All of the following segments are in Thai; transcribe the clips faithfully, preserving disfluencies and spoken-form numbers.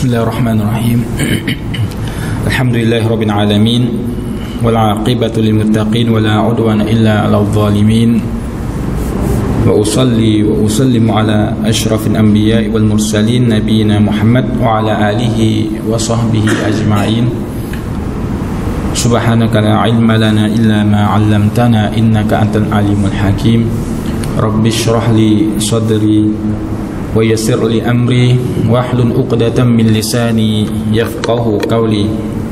بسم الله الرحمن الرحيم الحمد لله رب العالمين والعاقبة للمتقين ولا عدوان إلا على الظالمين وأصلي وأسلم على أشرف الأنبياء والمرسلين نبينا محمد وعلى آله وصحبه أجمعين سبحانك لا علم لنا إلا ما علمتنا إنك أنت العليم الحكيم رب اشرح لي صدري ويسر لي أمري واحلل عقدة من لساني يفقه قولي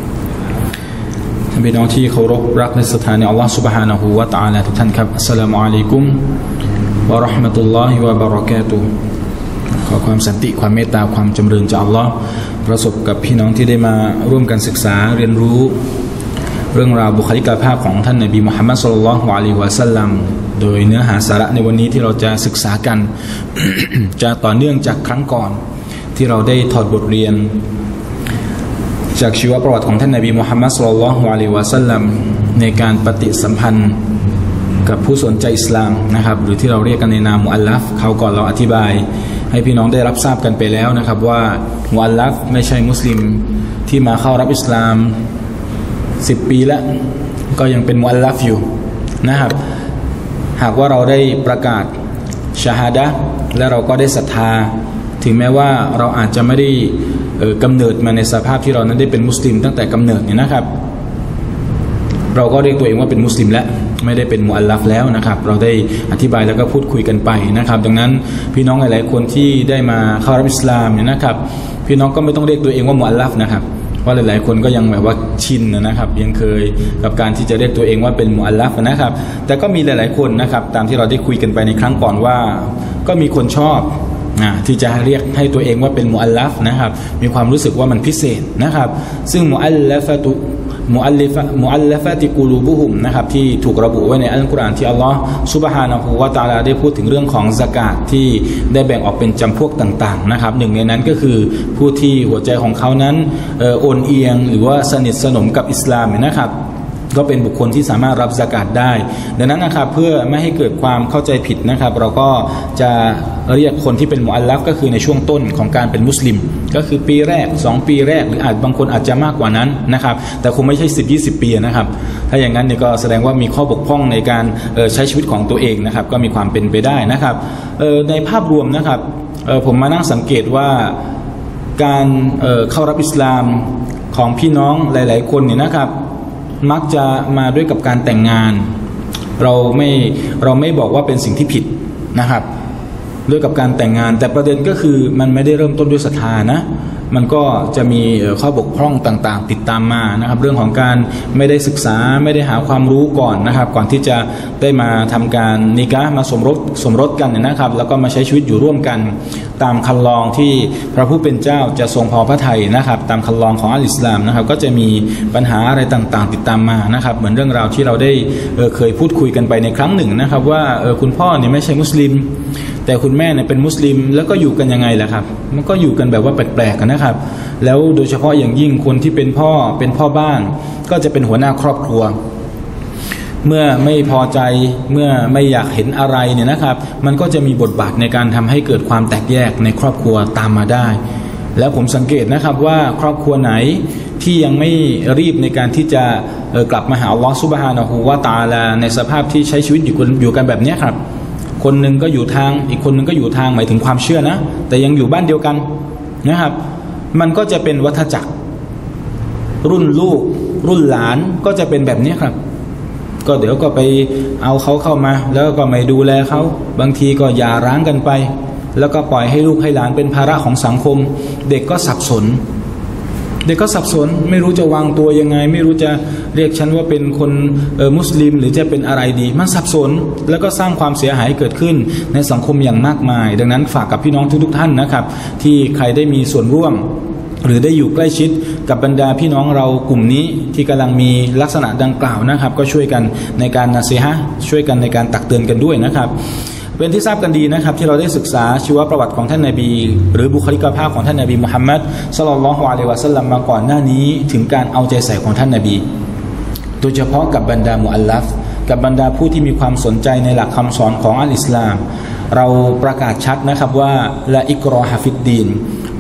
พี่น้องที่เคารพรักในสถานีอัลลอฮฺ سبحانه และ تعالى ทุกท่านครับอัสสลามุอะลัยกุมวะเราะห์มะตุลลอฮิวะบะเราะกาตุฮ์ขอความสันติความเมตตาความจำเริญจากอัลลอฮฺประสบกับพี่น้องที่ได้มาร่วมกันศึกษาเรียนรู้เรื่องราวบุคลิกภาพของท่านนบีมุฮัมมัดศ็อลลัลลอฮุอะลัยฮิวะซัลลัมโดยเนื้อหาสาระในวันนี้ที่เราจะศึกษากัน จะต่อเนื่องจากครั้งก่อนที่เราได้ถอดบทเรียนจากชีวประวัติของท่านนบีมุฮัมมัดศ็อลลัลลอฮุอะลัยฮิวะซัลลัมในการปฏิสัมพันธ์กับผู้สนใจอิสลามนะครับหรือที่เราเรียกกันในนามมุอัลลัฟเขาก่อนเราอธิบายให้พี่น้องได้รับทราบกันไปแล้วนะครับว่ามุอัลลัฟไม่ใช่มุสลิมที่มาเข้ารับอิสลามสิบปีแล้วก็ยังเป็นมุอัลลัฟอยู่นะครับหากว่าเราได้ประกาศชาฮาดะห์และเราก็ได้ศรัทธาถึงแม้ว่าเราอาจจะไม่ได้กำเนิดมาในสภาพที่เรานั้นได้เป็นมุสลิมตั้งแต่กำเนิดเนี่ยนะครับเราก็เรียกตัวเองว่าเป็นมุสลิมแล้วไม่ได้เป็นมุอัลลัฟแล้วนะครับเราได้อธิบายแล้วก็พูดคุยกันไปนะครับดังนั้นพี่น้องหลายๆคนที่ได้มาเข้ารับอิสลามเนี่ยนะครับพี่น้องก็ไม่ต้องเรียกตัวเองว่ามุอัลลัฟนะครับเพราะหลายๆคนก็ยังแบบว่าชินนะครับยังเคยกับการที่จะเรียกตัวเองว่าเป็นมุอัลลัฟนะครับแต่ก็มีหลายๆคนนะครับตามที่เราได้คุยกันไปในครั้งก่อนว่าก็มีคนชอบที่จะเรียกให้ตัวเองว่าเป็นมุอัลลัฟนะครับมีความรู้สึกว่ามันพิเศษนะครับซึ่งมุอัลลัฟตุมุอัลลิฟะมุอัลลัฟะติกูลูบุฮุมนะครับที่ถูกระบุไว้ในอัลกุรอานที่อัลลอฮฺซุบฮานะฮูวะตะอาลาได้พูดถึงเรื่องของซะกาตที่ได้แบ่งออกเป็นจำพวกต่างๆนะครับหนึ่งในนั้นก็คือผู้ที่หัวใจของเขานั้นโอนเอียงหรือว่าสนิทสนมกับอิสลามนะครับก็เป็นบุคคลที่สามารถรับซะกาตได้ดังนั้นนะครับเพื่อไม่ให้เกิดความเข้าใจผิดนะครับเราก็จะเรียกคนที่เป็นมุอัลลัฟก็คือในช่วงต้นของการเป็นมุสลิมก็คือปีแรกสองปีแรกหรืออาจบางคนอาจจะมากกว่านั้นนะครับแต่คงไม่ใช่สิบ ยี่สิบปีนะครับถ้าอย่างนั้นเนี่ยก็แสดงว่ามีข้อบกพร่องในการใช้ชีวิตของตัวเองนะครับก็มีความเป็นไปได้นะครับในภาพรวมนะครับผมมานั่งสังเกตว่าการเข้ารับอิสลามของพี่น้องหลายๆคนเนี่ยนะครับมักจะมาด้วยกับการแต่งงานเราไม่เราไม่บอกว่าเป็นสิ่งที่ผิดนะครับด้วยกับการแต่งงานแต่ประเด็นก็คือมันไม่ได้เริ่มต้นด้วยศรัทธานะมันก็จะมีข้อบกพร่องต่างๆติดตามมานะครับเรื่องของการไม่ได้ศึกษาไม่ได้หาความรู้ก่อนนะครับก่อนที่จะได้มาทำการนิกะห์มาสมรสสมรสกันนะครับแล้วก็มาใช้ชีวิตอยู่ร่วมกันตามคัลลองที่พระผู้เป็นเจ้าจะทรงพอพระทัยนะครับตามคัลลองของอัลอิสลามนะครับก็จะมีปัญหาอะไรต่างๆติดตามมานะครับเหมือนเรื่องราวที่เราได้เเคยพูดคุยกันไปในครั้งหนึ่งนะครับว่าคุณพ่อเนี่ยไม่ใช่มุสลิมแต่คุณแม่เนี่ยเป็นมุสลิมแล้วก็อยู่กันยังไงล่ะครับมันก็อยู่กันแบบว่าแปลกๆกันนะครับแล้วโดยเฉพาะอย่างยิ่งคนที่เป็นพ่อเป็นพ่อบ้านก็จะเป็นหัวหน้าครอบครัวเมื่อไม่พอใจเมื่อไม่อยากเห็นอะไรเนี่ยนะครับมันก็จะมีบทบาทในการทำให้เกิดความแตกแยกในครอบครัวตามมาได้แล้วผมสังเกตนะครับว่าครอบครัวไหนที่ยังไม่รีบในการที่จะกลับมาหาอัลลอฮฺซุบฮานะฮูวะตะอาลาในสภาพที่ใช้ชีวิตอยู่กันอยู่กันแบบนี้ครับคนหนึ่งก็อยู่ทางอีกคนหนึ่งก็อยู่ทางหมายถึงความเชื่อนะแต่ยังอยู่บ้านเดียวกันนะครับมันก็จะเป็นวัฏจักรรุ่นลูกรุ่นหลานก็จะเป็นแบบนี้ครับก็เดี๋ยวก็ไปเอาเขาเข้ามาแล้วก็ไม่ดูแลเขาบางทีก็หย่าร้างกันไปแล้วก็ปล่อยให้ลูกให้หลานเป็นภาระของสังคมเด็กก็สับสนเด็กก็สับสนไม่รู้จะวางตัวยังไงไม่รู้จะเรียกฉันว่าเป็นคนมุสลิมหรือจะเป็นอะไรดีมันสับสนแล้วก็สร้างความเสียหายเกิดขึ้นในสังคมอย่างมากมายดังนั้นฝากกับพี่น้องทุกๆท่านนะครับที่ใครได้มีส่วนร่วมหรือได้อยู่ใกล้ชิดกับบรรดาพี่น้องเรากลุ่มนี้ที่กำลังมีลักษณะดังกล่าวนะครับก็ช่วยกันในการนะซีฮะห์ช่วยกันในการตักเตือนกันด้วยนะครับเป็นที่ทราบกันดีนะครับที่เราได้ศึกษาชีวประวัติของท่านนบีหรือบุคลิกภาพของท่านนบีมุฮัมมัดศ็อลลัลลอฮุอะลัยฮิวะซัลลัมมาก่อนหน้านี้ถึงการเอาใจใส่ของท่านนบีโดยเฉพาะกับบรรดามุอัลลัฟกับบรรดาผู้ที่มีความสนใจในหลักคำสอนของอัลอิสลามเราประกาศชัดนะครับว่าละอิกรอฮะฟิดดีน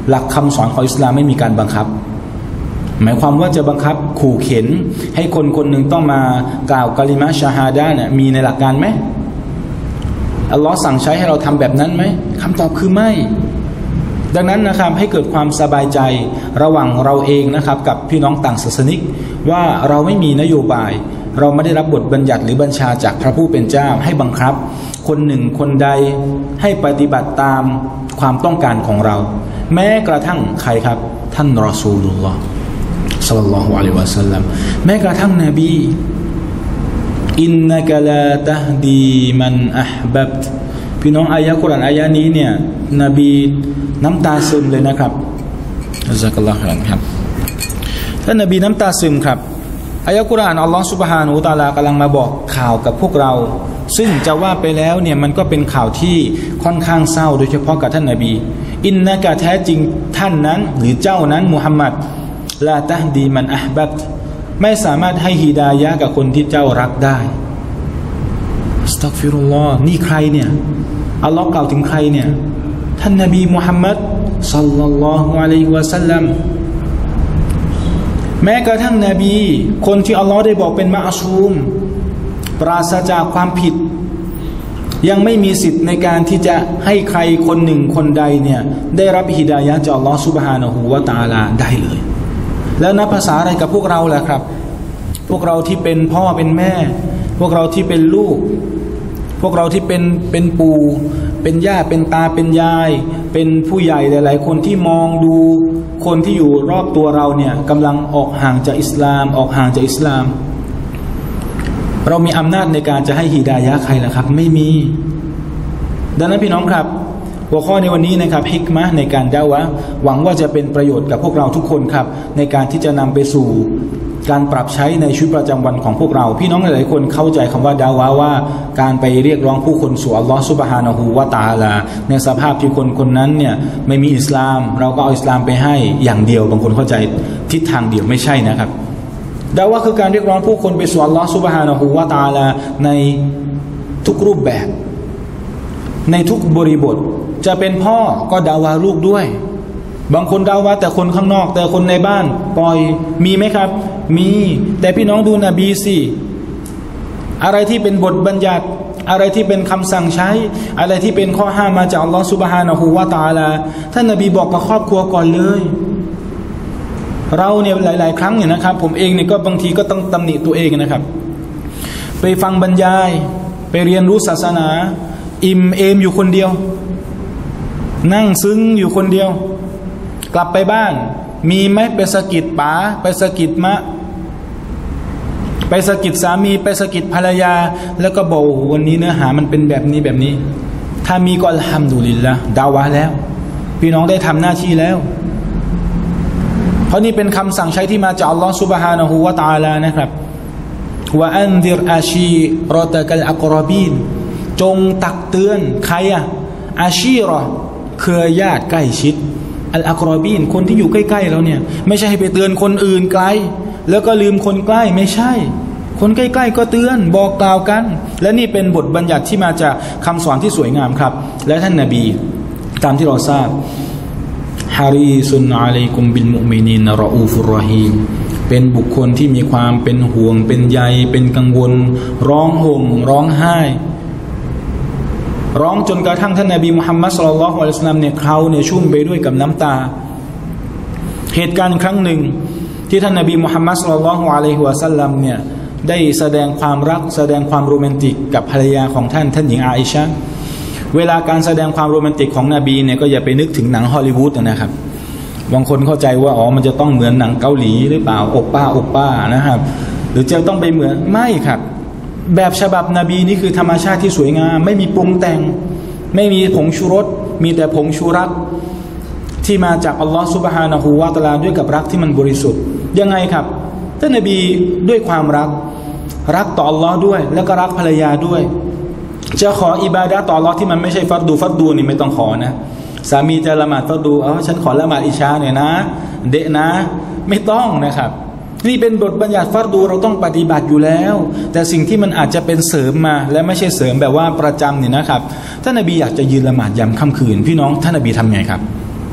หลักคำสอนของอิสลามไม่มีการบังคับหมายความว่าจะบังคับขู่เข็นให้คนคนหนึ่งต้องมากล่าวกะลิมะฮ์ชะฮาดะห์เนี่ยมีในหลักการไหมอัลลอฮ์สั่งใช้ให้เราทำแบบนั้นไหมคำตอบคือไม่ดังนั้นนะครับให้เกิดความสบายใจระหว่างเราเองนะครับกับพี่น้องต่างศาสนิกว่าเราไม่มีนโยบายเราไม่ได้รับบทบัญญัติหรือบัญชาจากพระผู้เป็นเจ้าให้บังคับคนหนึ่งคนใดให้ปฏิบัติตามความต้องการของเราแม้กระทั่งใครครับท่านรอซูลุลลอฮ์ศ็อลลัลลอฮุอะลัยฮิวะซัลลัมแม้กระทั่งนบีอินนะกะลาตะฮดีมันอะห์บับตพี่น้องอายะห์กุรอานอายะห์นี้เนี่ยนบีน้ำตาซึมเลยนะครับอัลลอฮฺอัลลอฮฺครับท่านนบีน้ำตาซึมครับอายะห์กุรอานอัลลอฮฺซุบฮานะฮูวะตะอาลากำลังมาบอกข่าวกับพวกเราซึ่งจะว่าไปแล้วเนี่ยมันก็เป็นข่าวที่ค่อนข้างเศร้าโดยเฉพาะกับท่านนบีอินนะกะแท้จริงท่านนั้นหรือเจ้านั้นมุฮัมมัดลาตะฮดีมันอะห์บับตไม่สามารถให้ฮิดายะห์กับคนที่เจ้ารักได้อัสตัฆฟิรุลลอฮ์นี่ใครเนี่ยอัลลอฮ์กล่าวถึงใครเนี่ยท่านนบีมุฮัมมัดศ็อลลัลลอฮุอะลัยฮิวะซัลลัมแม้กระทั่งนบีคนที่อัลลอฮ์ได้บอกเป็นมะอซูมปราศจากความผิดยังไม่มีสิทธิ์ในการที่จะให้ใครคนหนึ่งคนใดเนี่ยได้รับฮิดายะห์จากอัลลอฮ์ซุบฮานะฮูวะตะอาลาได้เลยแล้วนับภาษาอะไรกับพวกเราล่ะครับพวกเราที่เป็นพ่อเป็นแม่พวกเราที่เป็นลูกพวกเราที่เป็นเป็นปู่เป็นย่าเป็นตาเป็นยายเป็นผู้ใหญ่หลายๆคนที่มองดูคนที่อยู่รอบตัวเราเนี่ยกำลังออกห่างจากอิสลามออกห่างจากอิสลามเรามีอำนาจในการจะให้ฮิดายะห์ใครล่ะครับไม่มีดังนั้นพี่น้องครับหัวข้อในวันนี้นะครับฮิกมะห์ในการดะวะห์หวังว่าจะเป็นประโยชน์กับพวกเราทุกคนครับในการที่จะนำไปสู่การปรับใช้ในชีวิตประจำวันของพวกเราพี่น้องหลายๆคนเข้าใจคำว่าดาวะว่าการไปเรียกร้องผู้คนสู่อัลลอฮฺซุบฮานะฮูวะตะอาลาในสภาพที่คนคนนั้นเนี่ยไม่มีอิสลามเราก็เอาอิสลามไปให้อย่างเดียวบางคนเข้าใจทิศทางเดียวไม่ใช่นะครับดาวะคือการเรียกร้องผู้คนไปสู่อัลลอฮฺซุบฮานะฮูวะตะอาลาในทุกรูปแบบในทุกบริบทจะเป็นพ่อก็ดาวะลูกด้วยบางคนดาวะแต่คนข้างนอกแต่คนในบ้านปล่อยมีไหมครับมีแต่พี่น้องดูนบีสิอะไรที่เป็นบทบัญญัติอะไรที่เป็นคำสั่งใช้อะไรที่เป็นข้อห้ามมาจากอัลลอฮฺซุบฮานะฮูวะตะอาลาท่านนบีบอกกับครอบครัวก่อนเลยเราเนี่ยหลายๆครั้งเนี่ยนะครับผมเองเนี่ยก็บางทีก็ต้องตำหนิตัวเองนะครับไปฟังบรรยายไปเรียนรู้ศาสนาอิ่มเอมอยู่คนเดียวนั่งซึ้งอยู่คนเดียวกลับไปบ้านมีไหมไปสะกิดป๋าไปสะกิดมะไปสะกิดสามีไปสะกิดภรรยาแล้วก็บอกวันนี้เนื้อหามันเป็นแบบนี้แบบนี้ถ้ามีก็อัลฮัมดุลิลละห์ดาวะแล้วพี่น้องได้ทำหน้าที่แล้วเพราะนี่เป็นคำสั่งใช้ที่มาจากอัลลอฮฺซุบฮานะฮูวะตะอาลานะครับว่าอันซิรอาชีรอตะกัลอักรอบีนจงตักเตือนใครอะอาชีรอเครือญาติใกล้ชิดอัลอักรอบีนคนที่อยู่ใกล้ๆเราเนี่ยไม่ใช่ให้ไปเตือนคนอื่นไกลแล้วก็ลืมคนใกล้ไม่ใช่คนใกล้ๆก็เตือนบอกกล่าวกันและนี่เป็นบทบัญญัติที่มาจากคำสอนที่สวยงามครับและท่านนบีตามที่เราทราบฮารีซุนอะลัยกุมบิลมุอ์มินีนรออูฟุรรอฮีมเป็นบุคคลที่มีความเป็นห่วงเป็นใยเป็นกังวลร้องห่มร้องไห้ร้องจนกระทั่งท่านนบีมุฮัมมัดศ็อลลัลลอฮุอะลัยฮิวะซัลลัมเนี่ยเขาเนี่ยชุ่มไปด้วยกับน้ำตาเหตุการณ์ครั้งหนึ่งที่ท่านนบีมุฮัมมัดศ็อลลัลลอฮุอะลัยฮิวะซัลลัมเนี่ยได้แสดงความรักแสดงความโรแมนติกกับภรรยาของท่านท่านหญิงอาอิชะห์เวลาการแสดงความโรแมนติกของนบีเนี่ยก็อย่าไปนึกถึงหนังฮอลลีวูดนะครับบางคนเข้าใจว่าอ๋อมันจะต้องเหมือนหนังเกาหลีหรือเปล่าโอป้าโอป้านะครับหรือจะต้องไปเหมือนไม่ครับแบบฉบับนบีนี่คือธรรมชาติที่สวยงามไม่มีปรุงแต่งไม่มีผงชูรสมีแต่ผงชูรักที่มาจากอัลลอฮฺซุบฮานะฮูวะตะอาลาด้วยกับรักที่มันบริสุทธิ์ยังไงครับท่านนบีด้วยความรักรักต่ออัลลอฮ์ด้วยแล้วก็รักภรรยาด้วยจะขออิบาดะห์ต่ออัลลอฮ์ที่มันไม่ใช่ฟัรดูฟัรดูนี่ไม่ต้องขอนะสามีจะละหมาดฟัรดูเออฉันขอละหมาดอิชาเนี่ยนะเดะนะไม่ต้องนะครับนี่เป็นบทบัญญัติฟัรดูเราต้องปฏิบัติอยู่แล้วแต่สิ่งที่มันอาจจะเป็นเสริมมาและไม่ใช่เสริมแบบว่าประจำเนี่ยนะครับท่านนบีอยากจะยืนละหมาดยามค่ำคืนพี่น้องท่านนบีทำไงครับ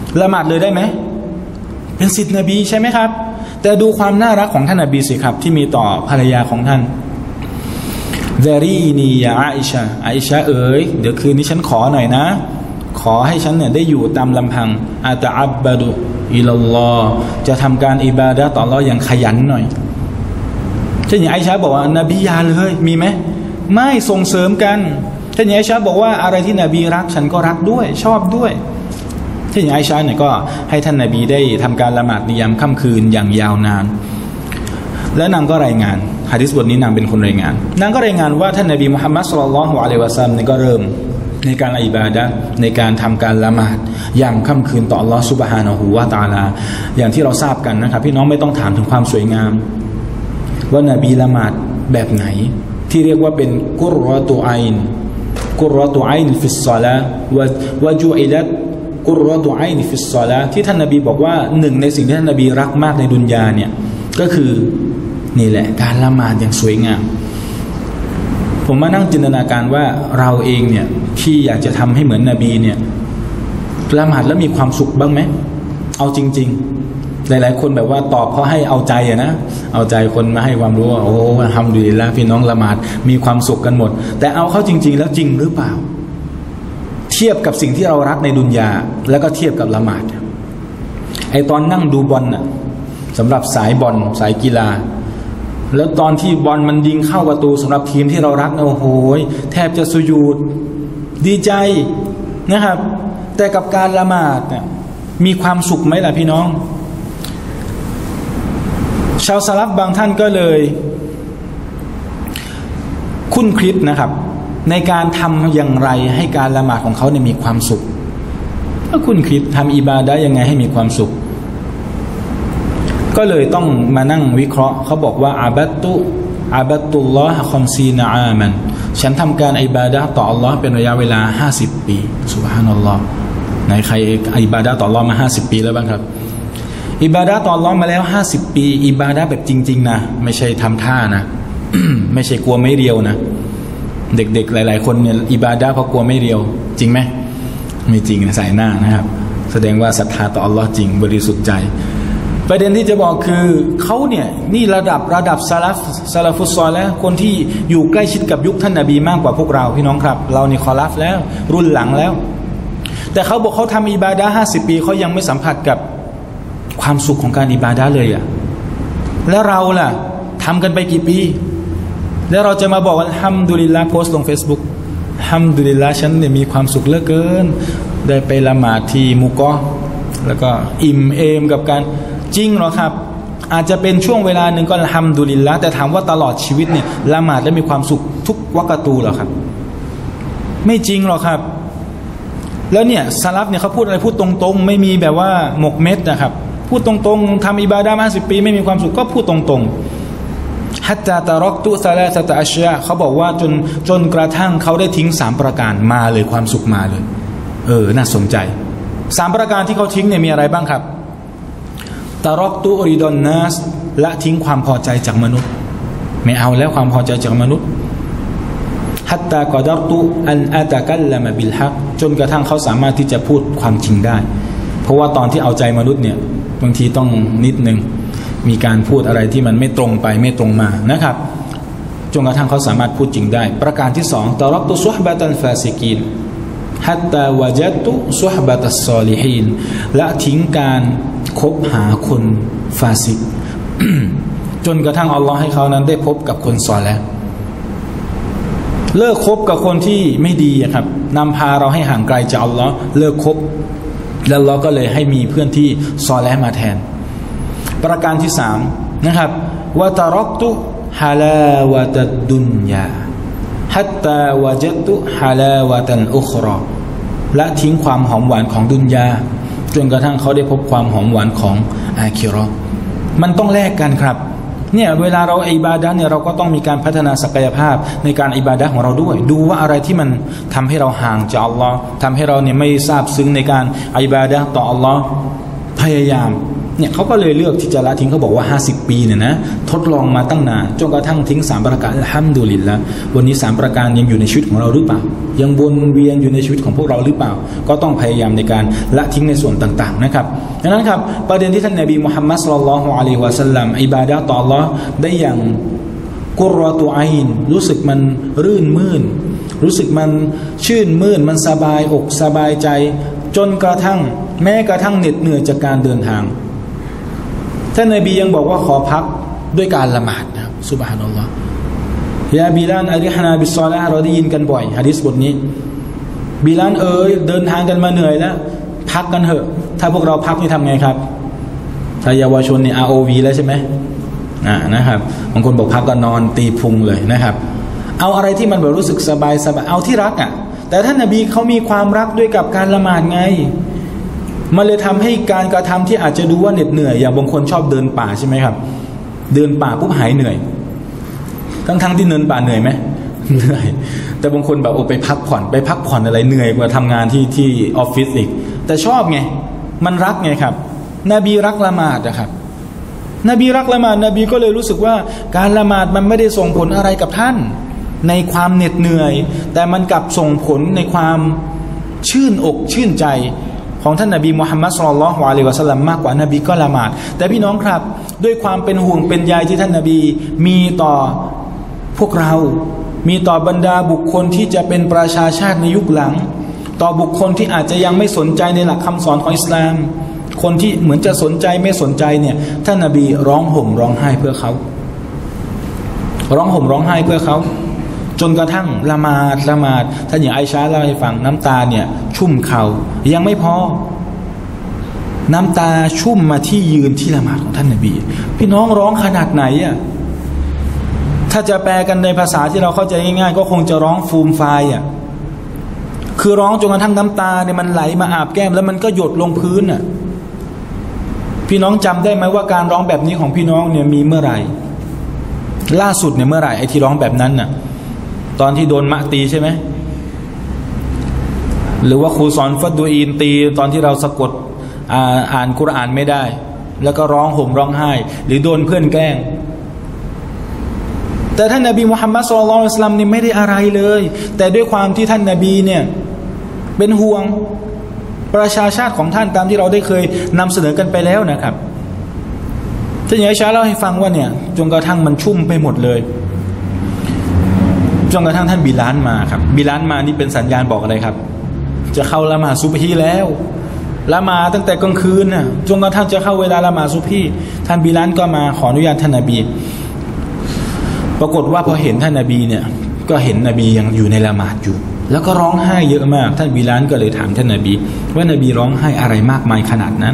ละหมาดเลยได้ไหมเป็นสิทธินบีใช่ไหมครับแต่ดูความน่ารักของท่านนบีสิครับที่มีต่อภรรยาของท่านดารีนียาอาอิชาอาอิชาเอ๋ยเดี๋ยวคืนนี้ฉันขอหน่อยนะขอให้ฉันเนี่ยได้อยู่ตามลำพังอาตะอับบะดุอิลัลลอฮ์จะทำการอิบาดะห์ต่ออัลเลาะห์อย่างขยันหน่อยท่านหญิงไอชาบอกว่านบียาเลยมีไหมไม่ส่งเสริมกันท่านหญิงไอชาบอกว่าอะไรที่นบีรักฉันก็รักด้วยชอบด้วยท่านหญิงไอชาเนี่ยก็ให้ท่านนบีได้ทำการละหมาดในยามค่ำคืนอย่างยาวนานและนางก็รายงานหะดีษบทนี้นางเป็นคนรายงานนางก็รายงานว่าท่านนบีมุฮัมมัดศ็อลลัลลอฮุอะลัยฮิวะซัลลัมเนี่ยก็เริ่มในการอิบาดะห์ในการทำการละหมาดยามค่ำคืนต่ออัลลอฮฺซุบฮานะฮูวะตะอาลาอย่างที่เราทราบกันนะครับพี่น้องไม่ต้องถามถึงความสวยงามว่านบีละหมาดแบบไหนที่เรียกว่าเป็นกุรเราะตุอัยน์กุรเราะตุอัยน์ฟิศศอลาห์วะวะจุอิลัตกุรเราะตุอัยน์ฟิศศอลาห์ที่ท่านนบีบอกว่าหนึ่งในสิ่งที่ท่านนบีรักมากในดุนยาเนี่ยก็คือนี่แหละการละหมาดอย่างสวยงามผมมานั่งจินตนาการว่าเราเองเนี่ยที่อยากจะทำให้เหมือนนบีเนี่ยละหมาดแล้วมีความสุขบ้างไหมเอาจริงๆหลายๆคนแบบว่าตอบเพราะให้เอาใจอะนะเอาใจคนมาให้ความรู้ว่าโอ้ทำดีแล้วพี่น้องละหมาดมีความสุขกันหมดแต่เอาเข้าจริงๆแล้วจริงหรือเปล่าเทียบกับสิ่งที่เรารักในดุนยาแล้วก็เทียบกับละหมาดไอตอนนั่งดูบอลน่ะสำหรับสายบอลสายกีฬาแล้วตอนที่บอลมันยิงเข้าประตูสำหรับทีมที่เรารักนะโอ้โหแทบจะสุญูดดีใจนะครับแต่กับการละหมาดเนี่ยมีความสุขไหมล่ะพี่น้องชาวสลับบางท่านก็เลยคุ้นคิดนะครับในการทำอย่างไรให้การละหมาดของเขาเนี่ยมีความสุขก็คุ้นคิดทำอิบาดะห์ยังไงให้มีความสุขก็เลยต้องมานั่งวิเคราะห์เขาบอกว่าอาบัตตุอาบัตตุลลอฮ์คอมซีนาอามันฉันทำการอิบาดะห์ต่ออัลลอฮ์เป็นระยะเวลาห้าสิบปีซุบฮานัลลอฮ์ไหนใครอิบาดะห์ต่ออัลลอฮ์มาห้าสิบปีแล้วบ้างครับอิบาดะห์ต่ออัลลอฮ์มาแล้วห้าสิบปีอิบาดะห์แบบจริงๆนะไม่ใช่ทำท่านะ ไม่ใช่กลัวไม่เรียวนะเด็กๆหลายๆคนเนี่ยอิบาดะห์เพราะกลัวไม่เรียวจริงไหมไม่จริงใส่หน้านะครับแสดงว่าศรัทธาต่ออัลลอฮ์จริงบริสุทธิ์ใจประเด็นที่จะบอกคือเขาเนี่ยนี่ระดับระดับซาลฟซาลฟุตซอลแล้วคนที่อยู่ใกล้ชิดกับยุคท่านนบีมากกว่าพวกเราพี่น้องครับเรานี่คอลัฟแล้วรุ่นหลังแล้วแต่เขาบอกเขาทำอิบาดะห์ห้าสิบปีเขายังไม่สัมผัสกับความสุขของการอิบาดะห์เลยอ่ะแล้วเราล่ะทำกันไปกี่ปีแล้วเราจะมาบอกว่าอัลฮัมดุลิลลาห์โพสต์ลง Facebook อัลฮัมดุลิลลาห์ฉันเนี่ยมีความสุขเหลือเกินได้ไปละหมาดที่มุกอแล้วก็อิ่มเอมกับการจริงหรอครับอาจจะเป็นช่วงเวลาหนึ่งก็อัลฮัมดุลิลละห์แต่ถามว่าตลอดชีวิตเนี่ยละหมาดแล้วมีความสุขทุกวักตูหรอครับไม่จริงหรอกครับแล้วเนี่ยซาลัฟเนี่ยเขาพูดอะไรพูดตรงๆไม่มีแบบว่าหมกเม็ดนะครับพูดตรงๆทำอิบาดะห์มาสิบปีไม่มีความสุขก็พูดตรงๆฮัตตาตะรักตุซาลาซะตะอัชยะเขาบอกว่าจนจนกระทั่งเขาได้ทิ้งสามประการมาเลยความสุขมาเลยเออน่าสนใจสามประการที่เขาทิ้งเนี่ยมีอะไรบ้างครับตะรักตุริดอนนัสละทิ้งความพอใจจากมนุษย์ไม่เอาแล้วความพอใจจากมนุษย์ฮัตตากอดัรตุอันอะตะกัลละมะบิลฮักจนกระทั่งเขาสามารถที่จะพูดความจริงได้เพราะว่าตอนที่เอาใจมนุษย์เนี่ยบางทีต้องนิดนึงมีการพูดอะไรที่มันไม่ตรงไปไม่ตรงมานะครับจนกระทั่งเขาสามารถพูดจริงได้ประการที่สองตะรักตุซุฮบะตันฟาซิกีนฮัตตาวะจัดตุซุฮบะตัสซอลิฮีนละทิ้งการคบหาคนฟาซิก จนกระทั่งอัลลอฮ์ให้เขานั้นได้พบกับคนซอลิห์เลิกคบกับคนที่ไม่ดีครับนำพาเราให้ห่างไกลจากอัลลอฮ์เลิกคบแล้วอัลลอฮ์ก็เลยให้มีเพื่อนที่ซอลิห์มาแทนประการที่สามนะครับวะตะรักตุฮาลาวะตัดดุนยาฮัตตาวะจัดตุฮาลาวะตันอุครอละทิ้งความหอมหวานของดุนยาจนกระทั่งเขาได้พบความหอมหวานของอาคิเราะห์มันต้องแลกกันครับเนี่ยเวลาเราอิบาดะห์เนี่ยเราก็ต้องมีการพัฒนาศักยภาพในการอิบาดะห์ของเราด้วยดูว่าอะไรที่มันทำให้เราห่างจากอัลลอฮ์ทำให้เราเนี่ยไม่ซาบซึ้งในการอิบาดะห์ต่ออัลลอฮ์พยายามเนี่ยเขาก็เลยเลือกที่จะละทิ้งเขาบอกว่าห้าสิบปีเนี่ยนะทดลองมาตั้งนานจนกระทั่งทิ้งสามประการอัลฮัมดุลิลละห์วันนี้สามประการยังอยู่ในชีวิตของเราหรือเปล่ายังวนเวียนอยู่ในชีวิตของพวกเราหรือเปล่าก็ต้องพยายามในการละทิ้งในส่วนต่างๆนะครับดังนั้นครับประเด็นที่ท่านนบีมุฮัมมัดศ็อลลัลลอฮุอะลัยฮิวะซัลลัมอิบาดะห์ต่ออัลเลาะห์ได้อย่างกุรเราะตุอัยน์รู้สึกมันรื่นมื่นรู้สึกมันชื่นมื่นมันสบายอกสบายใจจนกระทั่งแม้กระทั่งเหน็ดเหนื่อยจากการเดินทางท่านนบียังบอกว่าขอพักด้วยการละหมาดนะครับซุบฮานัลลอฮ์ยาบิลานอะริฮนาบิศศอลาเราได้ยินกันบ่อยหะดีษบทนี้บิลานเอ๋ยเดินทางกันมาเหนื่อยแล้วพักกันเถอะถ้าพวกเราพักนี่ทำไงครับถ้าเยาวชนเนี่ย อาร์ โอ วี แล้วใช่ไหมอ่านะครับบางคนบอกพักก็นอนตีพุงเลยนะครับเอาอะไรที่มันแบบรู้สึกสบายสบายเอาที่รักอ่ะแต่ท่านนบีเขามีความรักด้วยกับการละหมาดไงมันเลยทำให้การกระทำที่อาจจะดูว่าเหน็ดเหนื่อยอย่างบางคนชอบเดินป่าใช่ไหมครับเดินป่าปุ๊บหายเหนื่อยทั้งทั้งที่เดินป่าเหนื่อยไหมเหนื่อยแต่บางคนแบบโอ้ไปพักผ่อนไปพักผ่อนอะไรเหนื่อยกว่าทำงานที่ที่ออฟฟิศอีกแต่ชอบไงมันรักไงครับนบีรักละหมาดนะครับนบีรักละหมาดนบีก็เลยรู้สึกว่าการละหมาดมันไม่ได้ส่งผลอะไรกับท่านในความเหน็ดเหนื่อยแต่มันกลับส่งผลในความชื่นอกชื่นใจของท่านนบีมุฮัมมัดศ็อลลัลลอฮุอะลัยฮิวะซัลลัมมากกว่านบีก็ละหมาดแต่พี่น้องครับด้วยความเป็นห่วงเป็นใยที่ท่านนบีมีต่อพวกเรามีต่อบรรดาบุคคลที่จะเป็นประชาชาติในยุคหลังต่อบุคคลที่อาจจะยังไม่สนใจในหลักคำสอนของอิสลามคนที่เหมือนจะสนใจไม่สนใจเนี่ยท่านนบีร้องห่มร้องไห้เพื่อเขาร้องห่มร้องไห้เพื่อเขาจนกระทั่งละหมาดละหมาดท่านอย่างไอชาเล่าให้ฟังน้ำตาเนี่ยชุ่มเข่ายังไม่พอน้ำตาชุ่มมาที่ยืนที่ละหมาดของท่านนบีพี่น้องร้องขนาดไหนอ่ะถ้าจะแปลกันในภาษาที่เราเข้าใจง่ายๆก็คงจะร้องฟูมฟายอ่ะคือร้องจนกระทั่งน้ำตาเนี่ยมันไหลมาอาบแก้มแล้วมันก็หยดลงพื้นอ่ะพี่น้องจำได้ไหมว่าการร้องแบบนี้ของพี่น้องเนี่ยมีเมื่อไหร่ล่าสุดเนี่ยเมื่อไหร่ไอ้ที่ร้องแบบนั้นน่ะตอนที่โดนมะตีใช่ไหมหรือว่าครูสอนฟัดดูอีนตีตอนที่เราสะกด อ่าอ่านกุรอานไม่ได้แล้วก็ร้องห่มร้องไห้หรือโดนเพื่อนแกล้งแต่ท่านนบีมุฮัมมัดศ็อลลัลลอฮุอะลัยฮิวะซัลลัมนี่ไม่ได้อะไรเลยแต่ด้วยความที่ท่านนบีเนี่ยเป็นห่วงประชาชาติของท่านตามที่เราได้เคยนำเสนอกันไปแล้วนะครับท่านยะชาเล่าให้ฟังว่าเนี่ยจนกระทั่งมันชุ่มไปหมดเลยจนกระทั่งท่านบิลาลมาครับบิลาลมานี่เป็นสัญญาณบอกอะไรครับจะเข้าละหมาดซุบฮีแล้วละหมาดตั้งแต่กลางคืนน่ะจนกระทั่งจะเข้าเวลาละหมาดซุบฮีท่านบิลาลก็มาขออนุญาตท่านนบีปรากฏว่าพอเห็นท่านนบีเนี่ยก็เห็นนบียังอยู่ในละหมาดอยู่แล้วก็ร้องไห้เยอะมากท่านบิลาลก็เลยถามท่านนบีว่านบีร้องไห้อะไรมากมายขนาดนั้น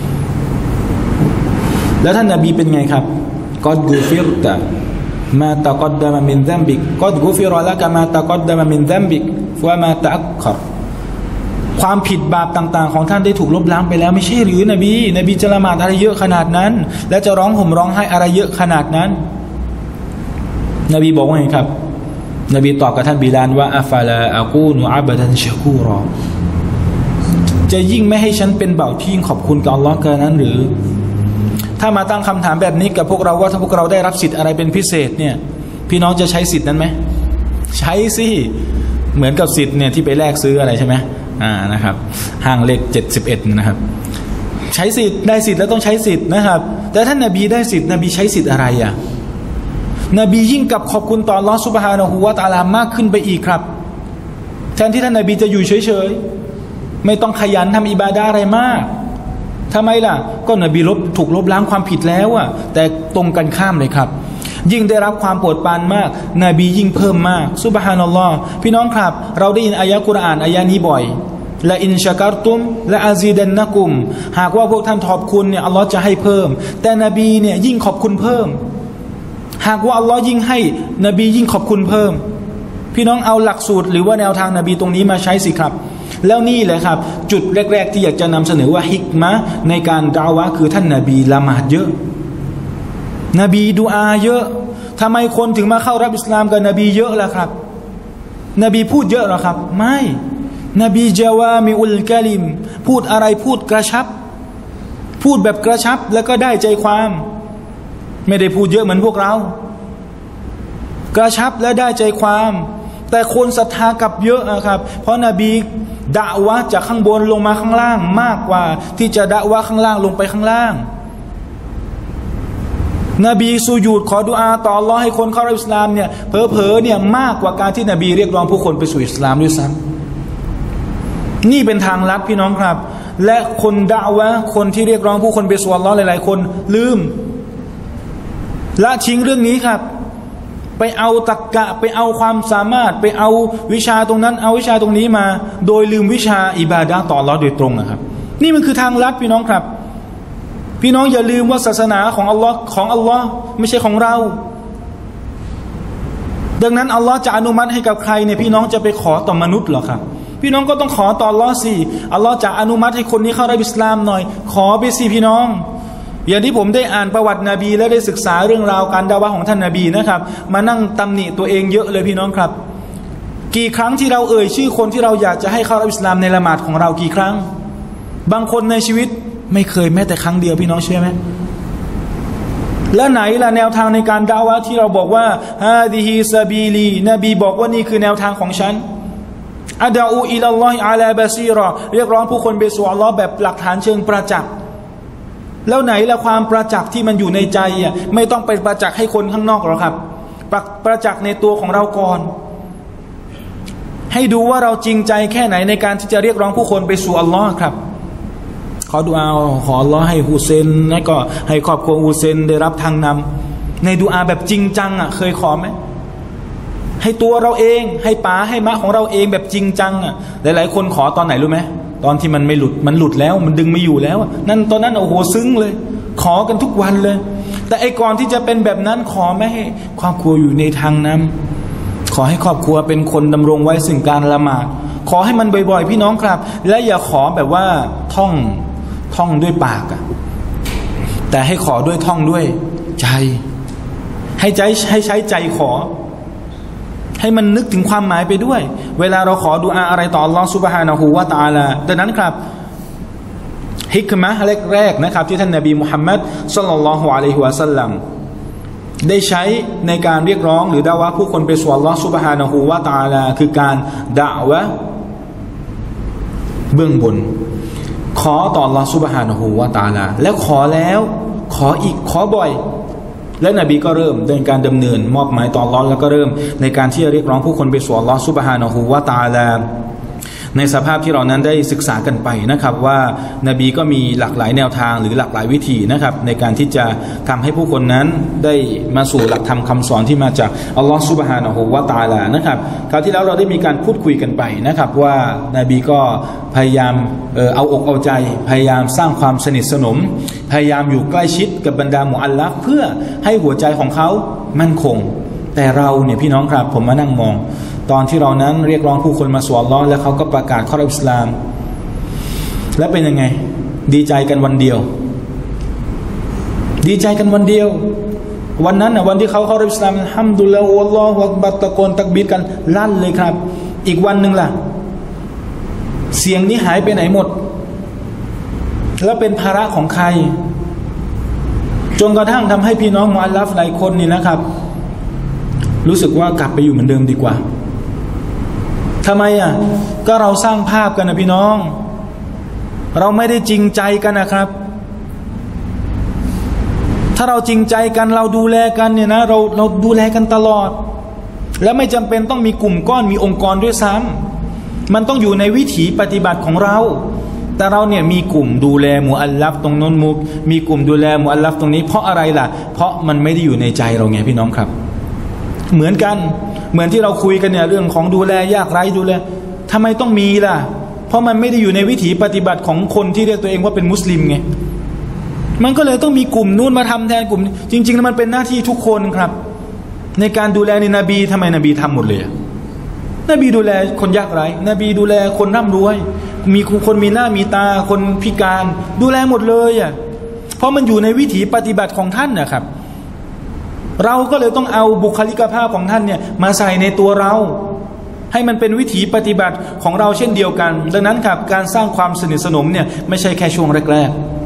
แล้วท่านนบีเป็นไงครับกอดกูฟิรตะมาตะกอดดะมะมินซัมบิกกอดกูฟิรละกะมาตะกอดดะมะมินซัมบิกวะมาตะอักครความผิดบาปต่างๆของท่านได้ถูกลบล้างไปแล้วไม่ใช่หรือนบีนบีจะละหมาดอะไรเยอะขนาดนั้นและจะร้องห่มร้องไห้อะไรเยอะขนาดนั้นนบีบอกว่าไงครับนบีตอบกับท่านบิลาลว่าอัฟลาอะกูนุอับดันชะกูรอจะยิ่งไม่ให้ฉันเป็นบ่าวที่ยิ่งขอบคุณกับอัลลอฮ์กันนั้นหรือถ้ามาตั้งคำถามแบบนี้กับพวกเราว่าถ้าพวกเราได้รับสิทธิ์อะไรเป็นพิเศษเนี่ยพี่น้องจะใช้สิทธิ์นั้นไหมใช้สิเหมือนกับสิทธิ์เนี่ยที่ไปแลกซื้ออะไรใช่ไหมอ่านะครับห้างเลขเจ็ดสิบเอ็ดนะครับใช้สิทธิ์ได้สิทธิ์แล้วต้องใช้สิทธิ์นะครับแต่ท่านนบีได้สิทธิ์นบีใช้สิทธิ์อะไรอ่ะนบียิ่งกับขอบคุณต่ออัลเลาะห์ซุบฮานะฮูวะตะอาลามากขึ้นไปอีกครับแทนที่ท่านนบีจะอยู่เฉยๆไม่ต้องขยันทำอิบาดะห์อะไรมากทำไมล่ะก็นบีลบถูกลบล้างความผิดแล้วอ่ะแต่ตรงกันข้ามเลยครับยิ่งได้รับความโปรดปรานมากนบียิ่งเพิ่มมากซุบฮานัลลอฮ์พี่น้องครับเราได้ยินอายะกุรอานอายะนี้บ่อยและอินชะการตุมและอาซีดันนะกุมหากว่าพวกท่านขอบคุณเนี่ยอัลลอฮ์จะให้เพิ่มแต่นบีเนี่ยยิ่งขอบคุณเพิ่มหากว่าอัลลอฮ์ยิ่งให้นบียิ่งขอบคุณเพิ่มพี่น้องเอาหลักสูตรหรือว่าแนวทางนบีตรงนี้มาใช้สิครับแล้วนี่แหละครับจุดแรกๆที่อยากจะนำเสนอว่าฮิกมะในการดาวะคือท่านนบีละหมาดเยอะนบีดุอาเยอะทำไมคนถึงมาเข้ารับอิสลามกับนบีเยอะล่ะครับนบีพูดเยอะหรอครับไม่นบีจาวามิอุลกะลิมพูดอะไรพูดกระชับพูดแบบกระชับแล้วก็ได้ใจความไม่ได้พูดเยอะเหมือนพวกเรากระชับและได้ใจความแต่คนศรัทธากับเยอะนะครับเพราะนบีดะวะจากข้างบนลงมาข้างล่างมากกว่าที่จะดะวะข้างล่างลงไปข้างล่างนบีสุญูดขอดุอาต่ออัลเลาะห์ให้คนเข้ารับอิสลามเนี่ยเผลอๆเนี่ยมากกว่าการที่นบีเรียกร้องผู้คนไปสู่อิสลามด้วยซ้ำนี่เป็นทางลัดพี่น้องครับและคนดะวะคนที่เรียกร้องผู้คนไปสู่อัลเลาะห์หลายๆคนลืมละทิ้งเรื่องนี้ครับไปเอาตรรกะไปเอาความสามารถไปเอาวิชาตรงนั้นเอาวิชาตรงนี้มาโดยลืมวิชาอิบาดะห์ต่ออัลเลาะห์โดยตรงนะครับนี่มันคือทางลัดพี่น้องครับพี่น้องอย่าลืมว่าศาสนาของอัลลอฮ์ของอัลลอฮ์ไม่ใช่ของเราดังนั้นอัลลอฮ์จะอนุมัติให้กับใครเนี่ยพี่น้องจะไปขอต่อมนุษย์หรอครับพี่น้องก็ต้องขอต่ออัลลอฮ์สิอัลลอฮ์จะอนุมัติให้คนนี้เข้ารับอิสลามหน่อยขอไปสิพี่น้องอย่างที่ผมได้อ่านประวัตินบีและได้ศึกษาเรื่องราวการดะวะห์ของท่านนบีนะครับมานั่งตำหนิตัวเองเยอะเลยพี่น้องครับกี่ครั้งที่เราเอ่ยชื่อคนที่เราอยากจะให้เข้ารับอิสลามในละหมาดของเรากี่ครั้งบางคนในชีวิตไม่เคยแม้แต่ครั้งเดียวพี่น้องเชื่อไหมแล้วไหนล่ะแนวทางในการดะวะห์ที่เราบอกว่าฮาดิฮิซาบีลีนบีบอกว่านี่คือแนวทางของฉันอะดะอูอิลัลลอฮิอะลาบะซีรอเรียกร้องผู้คนไปสู่อัลเลาะห์แบบหลักฐานเชิงประจักษ์แล้วไหนละความประจักษ์ที่มันอยู่ในใจอ่ะไม่ต้องไปประจักษ์ให้คนข้างนอกหรอกครับประประจักษ์ในตัวของเราก่อนให้ดูว่าเราจริงใจแค่ไหนในการที่จะเรียกร้องผู้คนไปสู่อัลลอฮ์ครับขอดุอาขออัลลอฮ์ให้ฮุเซนและก็ให้ครอบครัวฮุเซนได้รับทางนำในดุอาแบบจริงจังอ่ะเคยขอไหมให้ตัวเราเองให้ป๋าให้มะของเราเองแบบจริงจังอ่ะหลายๆคนขอตอนไหนรู้ไหมตอนที่มันไม่หลุดมันหลุดแล้วมันดึงไม่อยู่แล้วนั่นตอนนั้นโอ้โหซึ้งเลยขอกันทุกวันเลยแต่ไอ้ก่อนที่จะเป็นแบบนั้นขอไม่ให้ครอบครัวอยู่ในทางนั้นขอให้ครอบครัวเป็นคนดำรงไว้ซึ่งการละหมาดขอให้มันบ่อยๆพี่น้องครับและอย่าขอแบบว่าท่องท่องด้วยปากอะแต่ให้ขอด้วยท่องด้วยใจให้ใจให้ใช้ใจขอให้มันนึกถึงความหมายไปด้วยเวลาเราขอดุอาอะไรต่ออัลลอฮฺซุบฮานะฮูวะตะอาลาดังนั้นครับฮิกมะห์แรกๆนะครับที่ท่านนบีมุฮัมมัดศ็อลลัลลอฮุอะลัยฮิวะซัลลัมได้ใช้ในการเรียกร้องหรือดะวะห์ผู้คนไปสู่อัลลอฮฺซุบฮานะฮูวะตะอาลาคือการดะวะห์เบื้องบนขอต่ออัลลอฮฺซุบฮานะฮูวะตะอาลาแล้วขอแล้วขออีกขอบ่อยและนบีก็เริ่มเดินการดำเนินมอบหมายต่ออัลลอฮ์แล้วก็เริ่มในการที่จะเรียกร้องผู้คนไปสู่อัลลอฮ์ซุบฮานะฮูวะตะอาลาในสภาพที่เรานั้นได้ศึกษากันไปนะครับว่านบีก็มีหลากหลายแนวทางหรือหลากหลายวิธีนะครับในการที่จะทำให้ผู้คนนั้นได้มาสู่หลักธรรมคำสอนที่มาจากอัลลอฮ์ซุบฮานะฮูวะตะอาลานะครับคราวที่แล้วเราได้มีการพูดคุยกันไปนะครับว่านบีก็พยายามเออเอาอกเอาใจพยายามสร้างความสนิทสนมพยายามอยู่ใกล้ชิดกับบรรดามุอัลลัฟเพื่อให้หัวใจของเขามั่นคงแต่เราเนี่ยพี่น้องครับผมมานั่งมองตอนที่เรานั้นเรียกร้องผู้คนมาสู่อัลเลาะห์แล้วเขาก็ประกาศเข้ารับอิสลามและเป็นยังไงดีใจกันวันเดียวดีใจกันวันเดียววันนั้นน่ะวันที่เขาเข้ารับอิสลามอัลฮัมดุลิลลาฮ์วัลลอฮุอักบัรตะโกนตักบีรกันลั่นเลยครับอีกวันหนึ่งล่ะเสียงนี้หายไปไหนหมดแล้วเป็นภาระของใครจนกระทั่งทำให้พี่น้องมุอัลลัฟหลายคนนี่นะครับรู้สึกว่ากลับไปอยู่เหมือนเดิมดีกว่าทำไมอ่ะก็เราสร้างภาพกันนะพี่น้องเราไม่ได้จริงใจกันนะครับถ้าเราจริงใจกันเราดูแลกันเนี่ยนะเราเราดูแลกันตลอดและไม่จำเป็นต้องมีกลุ่มก้อนมีองค์กรด้วยซ้ำมันต้องอยู่ในวิถีปฏิบัติของเราแต่เราเนี่ยมีกลุ่มดูแลมุอัลลัฟตรงโน้นมุกมีกลุ่มดูแลมุอัลลัฟตรงนี้เพราะอะไรล่ะเพราะมันไม่ได้อยู่ในใจเราไงพี่น้องครับเหมือนกันเหมือนที่เราคุยกันเนี่ยเรื่องของดูแลยากไร้ดูแลทำไมต้องมีล่ะเพราะมันไม่ได้อยู่ในวิถีปฏิบัติของคนที่เรียกตัวเองว่าเป็นมุสลิมไงมันก็เลยต้องมีกลุ่มนู้นมาทำแทนกลุ่มจริงๆแล้วมันเป็นหน้าที่ทุกคนครับในการดูแลในนบีทำไมนบีทำหมดเลยนบีดูแลคนยากไร้นบีดูแลคนร่ำรวยมีคนมีหน้ามีตาคนพิการดูแลหมดเลยอ่ะเพราะมันอยู่ในวิถีปฏิบัติของท่านนะครับเราก็เลยต้องเอาบุคลิกภาพของท่านเนี่ยมาใส่ในตัวเราให้มันเป็นวิถีปฏิบัติของเราเช่นเดียวกันดังนั้นครับการสร้างความสนิทสนมเนี่ยไม่ใช่แค่ช่วงแรกๆ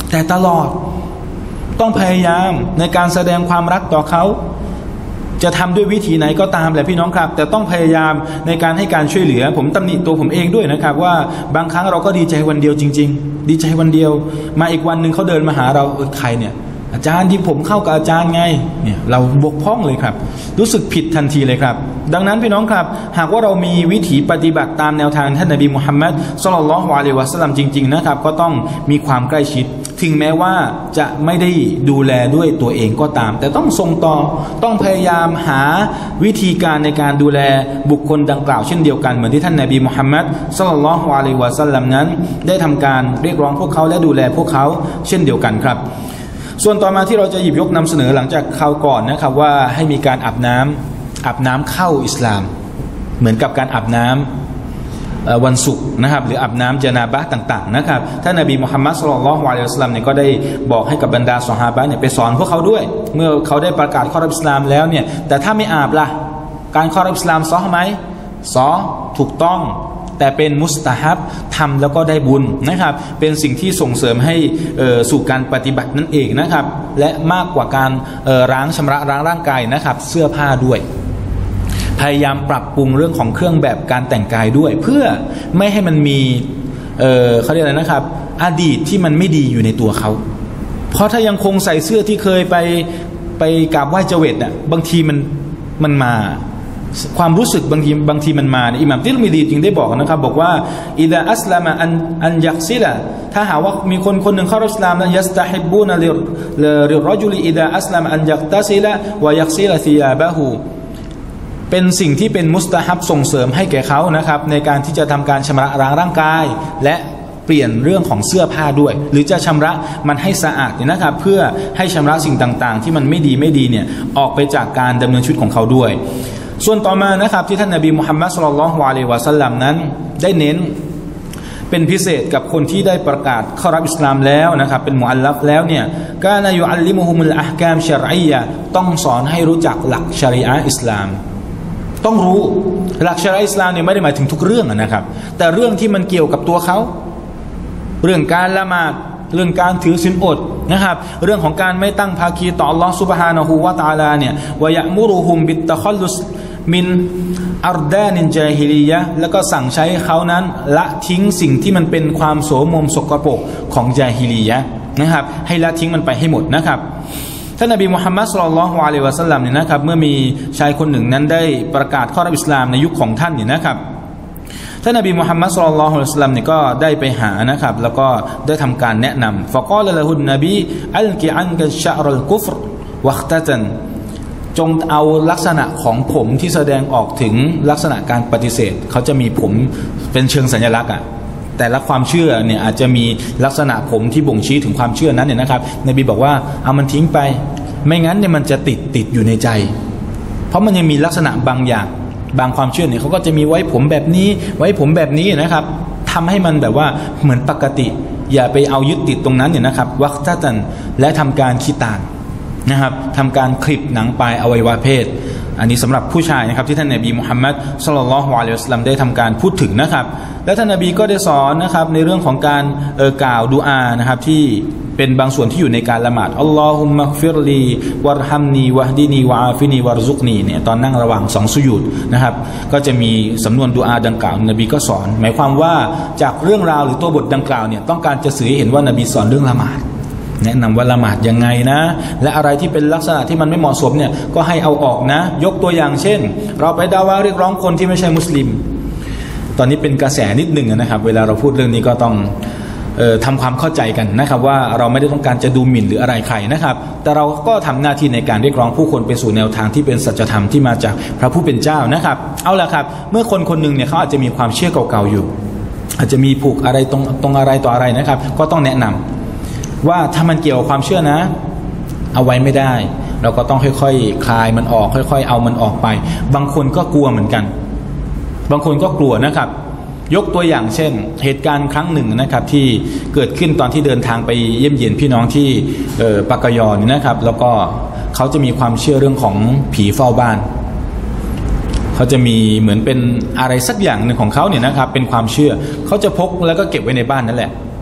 แต่ตลอดต้องพยายามในการแสดงความรักต่อเขาจะทำด้วยวิธีไหนก็ตามแหละพี่น้องครับแต่ต้องพยายามในการให้การช่วยเหลือผมตำหนิตัวผมเองด้วยนะครับว่าบางครั้งเราก็ดีใจวันเดียวจริงๆดีใจวันเดียวมาอีกวันหนึ่งเขาเดินมาหาเราเออใครเนี่ยอาจารย์ที่ผมเข้ากับอาจารย์ไงเนี่ยเราบกพร่องเลยครับรู้สึกผิดทันทีเลยครับดังนั้นพี่น้องครับหากว่าเรามีวิถีปฏิบัติตามแนวทางท่านนบีมุฮัมมัดศ็อลลัลลอฮุอะลัยฮิวะซัลลัมจริงๆนะครับก็ต้องมีความใกล้ชิดถึงแม้ว่าจะไม่ได้ดูแลด้วยตัวเองก็ตามแต่ต้องส่งต่อต้องพยายามหาวิธีการในการดูแลบุคคลดังกล่าวเช่นเดียวกันเหมือนที่ท่านนบีมุฮัมมัดศ็อลลัลลอฮุอะลัยฮิวะซัลลัมนั้นได้ทำการเรียกร้องพวกเขาและดูแลพวกเขาเช่นเดียวกันครับส่วนต่อมาที่เราจะหยิบยกนำเสนอหลังจากคราวก่อนนะครับว่าให้มีการอาบน้ำอาบน้ำเข้าอิสลามเหมือนกับการอาบน้ำวันศุกร์นะครับหรืออาบน้ำญะนาบะห์ต่างๆนะครับท่านนบีมุฮัมมัดศ็อลลัลลอฮุอะลัยฮิวะซัลลัมเนี่ยก็ได้บอกให้กับบรรดาซอฮาบะห์เนี่ยไปสอนพวกเขาด้วยเมื่อเขาได้ประกาศเข้ารับอิสลามแล้วเนี่ยแต่ถ้าไม่อาบล่ะการเข้ารับอิสลามซอไหมซอถูกต้องแต่เป็นมุสตะฮับทำแล้วก็ได้บุญนะครับเป็นสิ่งที่ส่งเสริมให้สู่การปฏิบัตินั่นเองนะครับและมากกว่าการล้างชำระล้างร่างกายนะครับเสื้อผ้าด้วยพยายามปรับปรุงเรื่องของเครื่องแบบการแต่งกายด้วยเพื่อไม่ให้มันมีเอ่อเขาเรียกอะไรนะครับอดีตที่มันไม่ดีอยู่ในตัวเขาเพราะถ้ายังคงใส่เสื้อที่เคยไปไปกราบไหว้เจเวตอ่ะบางทีมันมันมาความรู้สึกบางทีบางทีมันมาอิหม่ามติรมิซีจึงได้บอกนะครับบอกว่าอิดะอัสลามะอันอันยักซิละถ้าหากว่ามีคนคนหนึ่งเข้ารับอิสลามแล้วยัสตะฮิบบูนะลิลิรจุลิอิดะอัสลามะอันยักตัซิละวะยักซิละซิยาบะฮูเป็นสิ่งที่เป็นมุสตะฮับส่งเสริมให้แก่เขานะครับในการที่จะทำการชำระล้างร่างกายและเปลี่ยนเรื่องของเสื้อผ้าด้วยหรือจะชำระมันให้สะอาดเนี่ยนะครับเพื่อให้ชำระสิ่งต่างๆที่มันไม่ดีไม่ดีเนี่ยออกไปจากการดำเนินชีวิตของเขาด้วยส่วนต่อมานะครับที่ท่านนบีมุฮัมมัดศ็อลลัลลอฮุอะลัยฮิวะซัลลัมนั้นได้เน้นเป็นพิเศษกับคนที่ได้ประกาศเข้ารับอิสลามแล้วนะครับเป็นมุอัลลัฟแล้วเนี่ยกานะยุอัลลิมุฮุมุลอะห์กามชะรอียะห์ต้องสอนให้รู้จักหลักชะรีอะห์อิสลามต้องรู้หลักชะรีอะห์อิสลามเนี่ยไม่ได้หมายถึงทุกเรื่องนะครับแต่เรื่องที่มันเกี่ยวกับตัวเขาเรื่องการละหมาดเรื่องการถือศีลอดนะครับเรื่องของการไม่ตั้งภาคีต่ออัลลอฮฺซุบฮานะฮูวะตะอาลาเนี่ยวะยะมุรุฮุมบิตตะคัลลุสมินอัรดานินญาฮิลียะห์แล้วก็สั่งใช้เขานั้นละทิ้งสิ่งที่มันเป็นความโสมมสกปรกของญาฮิลียะห์นะครับให้ละทิ้งมันไปให้หมดนะครับท่านนบีมุฮัมมัดศ็อลลัลลอฮุอะลัยฮิวะซัลลัมเนี่ยนะครับเมื่อมีชายคนหนึ่งนั้นได้ประกาศเข้ารับอิสลามในยุคของท่านเนี่ยนะครับท่านนบีมุฮัมมัดศ็อลลัลลอฮุอะลัยฮิวะซัลลัมเนี่ยก็ได้ไปหานะครับแล้วก็ได้ทำการแนะนำฟะกอละละฮุนนบีอัลกิอันกะชะรัลกุฟรวัคตะตันจงเอาลักษณะของผมที่แสดงออกถึงลักษณะการปฏิเสธเขาจะมีผมเป็นเชิงสัญลักษณ์อ่ะแต่ละความเชื่อเนี่ยอาจจะมีลักษณะผมที่บ่งชี้ถึงความเชื่อนั้นเนี่ยนะครับนบีบอกว่าเอามันทิ้งไปไม่งั้นเนี่ยมันจะติดติดอยู่ในใจเพราะมันยังมีลักษณะบางอย่างบางความเชื่อเนี่ยเขาก็จะมีไว้ผมแบบนี้ไว้ผมแบบนี้นะครับทำให้มันแบบว่าเหมือนปกติอย่าไปเอายึดติดตรงนั้นเนี่ยนะครับวัคตะตันและทำการขี้ตานนะครับทำการคลิปหนังปลายอวัยวะเพศอันนี้สำหรับผู้ชายนะครับที่ท่านนบีมุฮัมมัดศ็อลลัลลอฮุอะลัยฮิวะซัลลัมได้ทำการพูดถึงนะครับและท่านนบีก็ได้สอนนะครับในเรื่องของการเอ่อกล่าวดุอานะครับที่เป็นบางส่วนที่อยู่ในการละหมาดอัลลอฮุมมักฟิรลีวัรฮัมนีวะฮดีนีวะอาฟินีวะรซุกนีเนี่ยตอนนั่งระหว่างสองสุญูดนะครับก็จะมีสำนวนดุอาดังกล่าวนบีก็สอนหมายความว่าจากเรื่องราวหรือตัวบทดังกล่าวเนี่ยต้องการจะสื่อให้เห็นว่านบีสอนเรื่องละหมาดแนะนำว่าละหมาดยังไงนะและอะไรที่เป็นลักษณะที่มันไม่เหมาะสมเนี่ยก็ให้เอาออกนะยกตัวอย่างเช่นเราไปดาวาเรียกร้องคนที่ไม่ใช่มุสลิมตอนนี้เป็นกระแสนิดหนึ่งนะครับเวลาเราพูดเรื่องนี้ก็ต้องเอ่อทำความเข้าใจกันนะครับว่าเราไม่ได้ต้องการจะดูหมิ่นหรืออะไรใครนะครับแต่เราก็ทำหน้าที่ในการเรียกร้องผู้คนไปสู่แนวทางที่เป็นสัจธรรมที่มาจากพระผู้เป็นเจ้านะครับเอาละครับเมื่อคนคนหนึ่งเนี่ยเขาอาจจะมีความเชื่อเก่าๆอยู่อาจจะมีผูกอะไรตรงตรงอะไรต่ออะไรนะครับก็ต้องแนะนำว่าถ้ามันเกี่ยวกับความเชื่อนะเอาไว้ไม่ได้เราก็ต้องค่อยๆคลายมันออกค่อยๆเอามันออกไปบางคนก็กลัวเหมือนกันบางคนก็กลัวนะครับยกตัวอย่างเช่นเหตุการณ์ครั้งหนึ่งนะครับที่เกิดขึ้นตอนที่เดินทางไปเยี่ยมเยียนพี่น้องที่ปากยอนี่นะครับแล้วก็เขาจะมีความเชื่อเรื่องของผีเฝ้าบ้านเขาจะมีเหมือนเป็นอะไรสักอย่างหนึ่งของเขาเนี่ยนะครับเป็นความเชื่อเขาจะพกแล้วก็เก็บไว้ในบ้านนั่นแหละ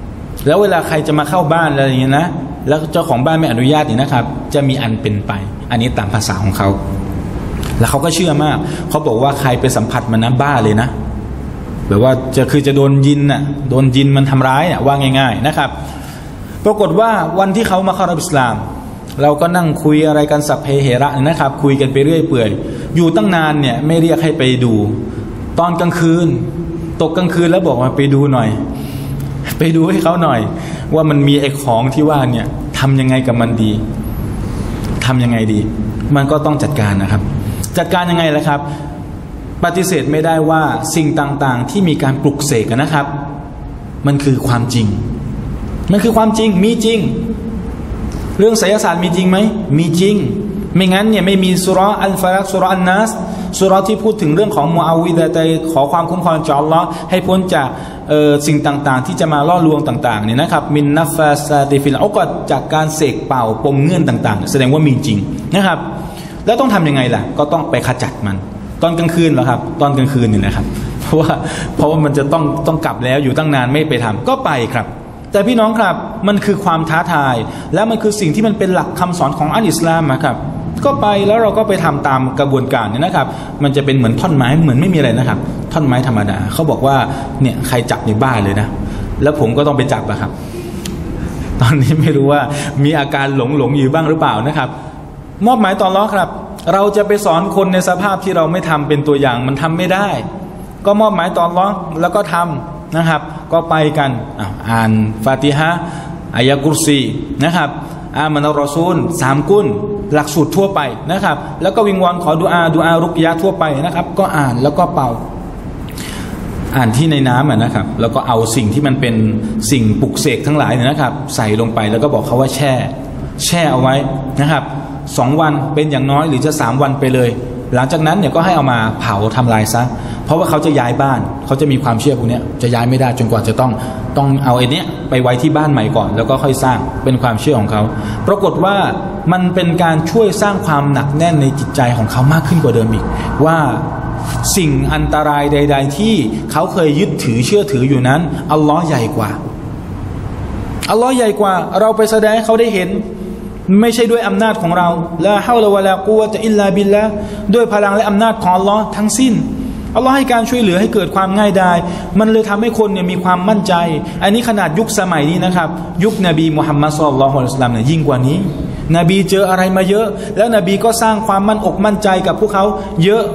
แล้วเวลาใครจะมาเข้าบ้านอะไรอย่างเงี้ยนะแล้วเจ้าของบ้านไม่อนุญาตนี่นะครับจะมีอันเป็นไปอันนี้ตามภาษาของเขาแล้วเขาก็เชื่อมากเขาบอกว่าใครไปสัมผัสมันนะบ้าเลยนะแบบว่าจะคือจะโดนยินน่ะโดนยินมันทำร้ายน่ะว่าง่ายๆนะครับปรากฏว่าวันที่เขามาเข้ารับอิสลามเราก็นั่งคุยอะไรกันสัพเพเหระนะครับคุยกันไปเรื่อยเปื่อยอยู่ตั้งนานเนี่ยไม่เรียกให้ไปดูตอนกลางคืนตกกลางคืนแล้วบอกว่าไปดูหน่อยไปดูให้เขาหน่อยว่ามันมีไอ้ของที่ว่าเนี่ยทำยังไงกับมันดีทำยังไงดีมันก็ต้องจัดการนะครับจัดการยังไงล่ะครับปฏิเสธไม่ได้ว่าสิ่งต่างๆที่มีการปลุกเสกนะครับมันคือความจริงมันคือความจริงมีจริงเรื่องไสยศาสตร์มีจริงไหมมีจริงไม่งั้นเนี่ยไม่มีสุราอัลฟารักสุราอันนัสสุราที่พูดถึงเรื่องของมูอาวิดะห์ขอความคุ้มครองจากอัลลอฮ์ให้พ้นจากสิ่งต่างๆที่จะมาล่อลวงต่างๆเนี่ยนะครับมินนัฟฟาซาติฟิลอุกดจากการเสกเป่าปมเงื่อนต่างๆแสดงว่ามีจริงนะครับแล้วต้องทำยังไงล่ะก็ต้องไปขจัดมันตอนกลางคืนเหรอครับตอนกลางคืนนี่นะครับเพราะว่าเพราะว่ามันจะต้องต้องกลับแล้วอยู่ตั้งนานไม่ไปทำก็ไปครับแต่พี่น้องครับมันคือความท้าทายและมันคือสิ่งที่มันเป็นหลักคำสอนของอัลอิสลามนะครับก็ไปแล้วเราก็ไปทำตามกระบวนการเนี่ยนะครับมันจะเป็นเหมือนท่อนไม้เหมือนไม่มีอะไรนะครับท่อนไม้ธรรมดาเขาบอกว่าเนี่ยใครจับในบ้านเลยนะแล้วผมก็ต้องไปจับอะครับตอนนี้ไม่รู้ว่ามีอาการหลงหลงอยู่บ้างหรือเปล่านะครับมอบหมายต่ออัลเลาะห์ครับเราจะไปสอนคนในสภาพที่เราไม่ทำเป็นตัวอย่างมันทำไม่ได้ก็มอบหมายต่ออัลเลาะห์แล้วก็ทำนะครับก็ไปกันอ่านฟาติฮะห์อายะกุรซีนะครับอามันะรอซูลสามกุลหลักสูตรทั่วไปนะครับแล้วก็วิงวอนขอดุอาดุอารุกยะทั่วไปนะครับก็อ่านแล้วก็เป่าอ่านที่ในน้ำนะครับแล้วก็เอาสิ่งที่มันเป็นสิ่งปลุกเสกทั้งหลายนะครับใส่ลงไปแล้วก็บอกเขาว่าแช่แช่เอาไว้นะครับสองวันเป็นอย่างน้อยหรือจะสามวันไปเลยหลังจากนั้นเนี่ยก็ให้เอามาเผาทำลายซะเพราะว่าเขาจะย้ายบ้านเขาจะมีความเชื่อพวกนี้จะย้ายไม่ได้จนกว่าจะต้องต้องเอาไอ้นี้ไปไว้ที่บ้านใหม่ก่อนแล้วก็ค่อยสร้างเป็นความเชื่อของเขาปรากฏว่ามันเป็นการช่วยสร้างความหนักแน่นในจิตใจของเขามากขึ้นกว่าเดิมอีกว่าสิ่งอันตรายใดๆที่เขาเคยยึดถือเชื่อถืออยู่นั้นอัลลอฮ์ใหญ่กว่าอัลลอฮ์ใหญ่กว่าเราไปแสดงให้เขาได้เห็นไม่ใช่ด้วยอำนาจของเราลาฮาวละวะลากุวะตะอิลลาบิลละด้วยพลังและอำนาจของอัลลอฮ์ทั้งสิ้นอัลลอฮ์ให้การช่วยเหลือให้เกิดความง่ายดายมันเลยทำให้คนเนี่ยมีความมั่นใจอันนี้ขนาดยุคสมัยนี้นะครับยุคนบีมุฮัมมัดศ็อลลัลลอฮุอะลัยฮิวะซัลลัมเนี่ยยิ่งกว่านี้นบีเจออะไรมาเยอะแล้วนบีก็สร้างความมั่นอกมั่นใจกับพวกเขาเยอะ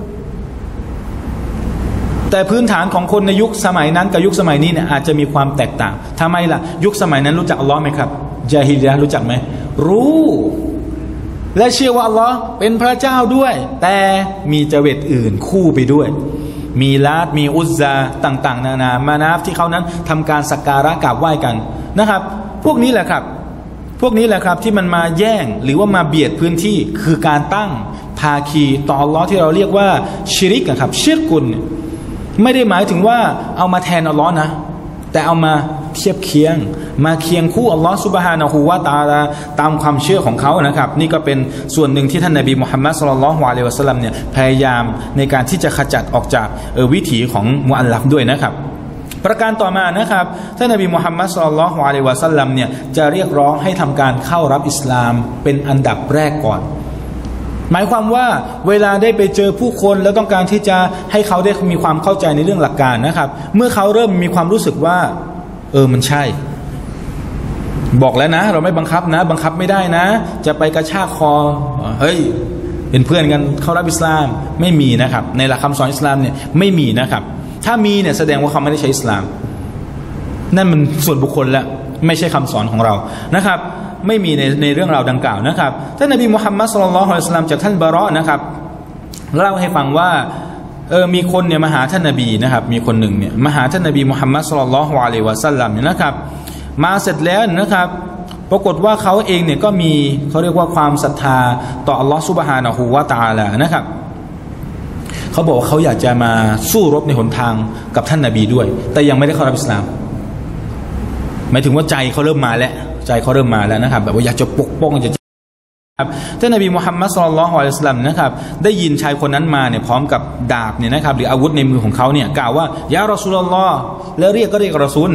แต่พื้นฐานของคนในยุคสมัยนั้นกับยุคสมัยนี้เนี่ยอาจจะมีความแตกต่างทำไมล่ะยุคสมัยนั้นรู้จักอัลลอฮ์ไหมครับญาฮิลิยะห์รู้จักไหมรู้และเชื่อว่าอัลลอฮ์เป็นพระเจ้าด้วยแต่มีเจเวตอื่นคู่ไปด้วยมีลาตมีอุซซาต่างๆนานามานาฟที่เขานั้นทำการสักการะกราบไหว้กันนะครับพวกนี้แหละครับพวกนี้แหละครับที่มันมาแย่งหรือว่ามาเบียดพื้นที่คือการตั้งภาคีต่ออัลลอฮ์ที่เราเรียกว่าชิริกนะครับชิรกุลไม่ได้หมายถึงว่าเอามาแทนอัลลอฮ์นะแต่เอามาเทียบเคียงมาเคียงคู่อัลลอฮ์ซุบฮานะฮูวะตะอาลาตามความเชื่อของเขานะครับนี่ก็เป็นส่วนหนึ่งที่ท่านนบีมุฮัมมัดศ็อลลัลลอฮุอะลัยฮิวะซัลลัมเนี่ยพยายามในการที่จะขจัดออกจากวิถีของมุอัลลัฟด้วยนะครับประการต่อมานะครับท่านนบีมุฮัมมัดศ็อลลัลลอฮุอะลัยฮิวะซัลลัมเนี่ยจะเรียกร้องให้ทำการเข้ารับอิสลามเป็นอันดับแรกก่อนหมายความว่าเวลาได้ไปเจอผู้คนแล้วต้องการที่จะให้เขาได้มีความเข้าใจในเรื่องหลักการนะครับเมื่อเขาเริ่มมีความรู้สึกว่าเออมันใช่บอกแล้วนะเราไม่บังคับนะบังคับไม่ได้นะจะไปกระชากคอเฮ้ยเป็นเพื่อนกันเข้ารับอิสลามไม่มีนะครับในหลักคำสอนอิสลามเนี่ยไม่มีนะครับถ้ามีเนี่ยแสดงว่าเขาไม่ได้ใช้อิสลามนั่นมันส่วนบุคคลแล้วไม่ใช่คำสอนของเรานะครับไม่มีในในเรื่องราวดังกล่าวนะครับท่านนบีมุฮัมมัดศ็อลลัลลอฮุอะลัยฮิวะซัลลัมจากท่านบะเราะห์นะครับเล่าให้ฟังว่าเออมีคนเนี่ยมาหาท่านนบีนะครับมีคนหนึ่งเนี่ยมาหาท่านนบีมุฮัมมัดศ็อลลัลลอฮุอะลัยฮิวะซัลลัมเนี่ยนะครับมาเสร็จแล้วนะครับปรากฏว่าเขาเองเนี่ยก็มีเขาเรียกว่าความศรัทธาต่ออัลลอฮฺซุบฮานะฮูวะตะอาลานะครับเขาบอกว่าเขาอยากจะมาสู้รบในหนทางกับท่านนบีด้วยแต่ยังไม่ได้เข้ารับอิสลามหมายถึงว่าใจเขาเริ่มมาแล้วใจเขาเริ่มมาแล้วนะครับแบบว่าอยากจะปกป้องจะครับท่านนบีมุฮัมมัดศ็อลลัลลอฮุอะลัยฮิวะซัลลัมนะครับได้ยินชายคนนั้นมาเนี่ยพร้อมกับดาบเนี่ยนะครับหรืออาวุธในมือของเขาเนี่ยกล่าวว่ายารอซูลุลลอฮ์แล้วเรียกก็เรียกรอซูลนะ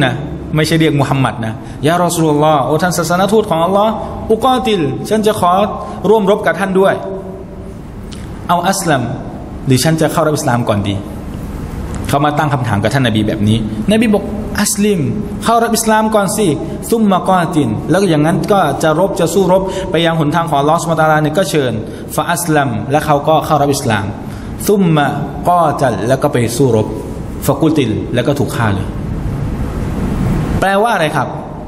ไม่ใช่เรียกมุฮัมมัดนะยารอซูลุลลอฮ์โอ้ท่านศาสนทูตของอัลลอฮ์อุกอติลฉันจะขอร่วมรบกับท่านด้วยเอาอัสลัมหรือฉันจะเข้ารับอิสลามก่อนดีเขามาตั้งคำถามกับท่านนบีแบบนี้นบีบอกอัสลิมเข้ารับอิสลามก่อนสิซุมมากอตินแล้วอย่างนั้นก็จะรบจะสู้รบไปยังหนทางของอัลลอฮฺซุบฮานะฮูวะตะอาลาเนี่ยก็เชิญฟาอัสลัมและเขาก็เข้ารับอิสลามซุมมากอตัลแล้วก็ไปสู้รบฟะกุติลแล้วก็ถูกฆ่าเลยแปลว่าอะไรครับ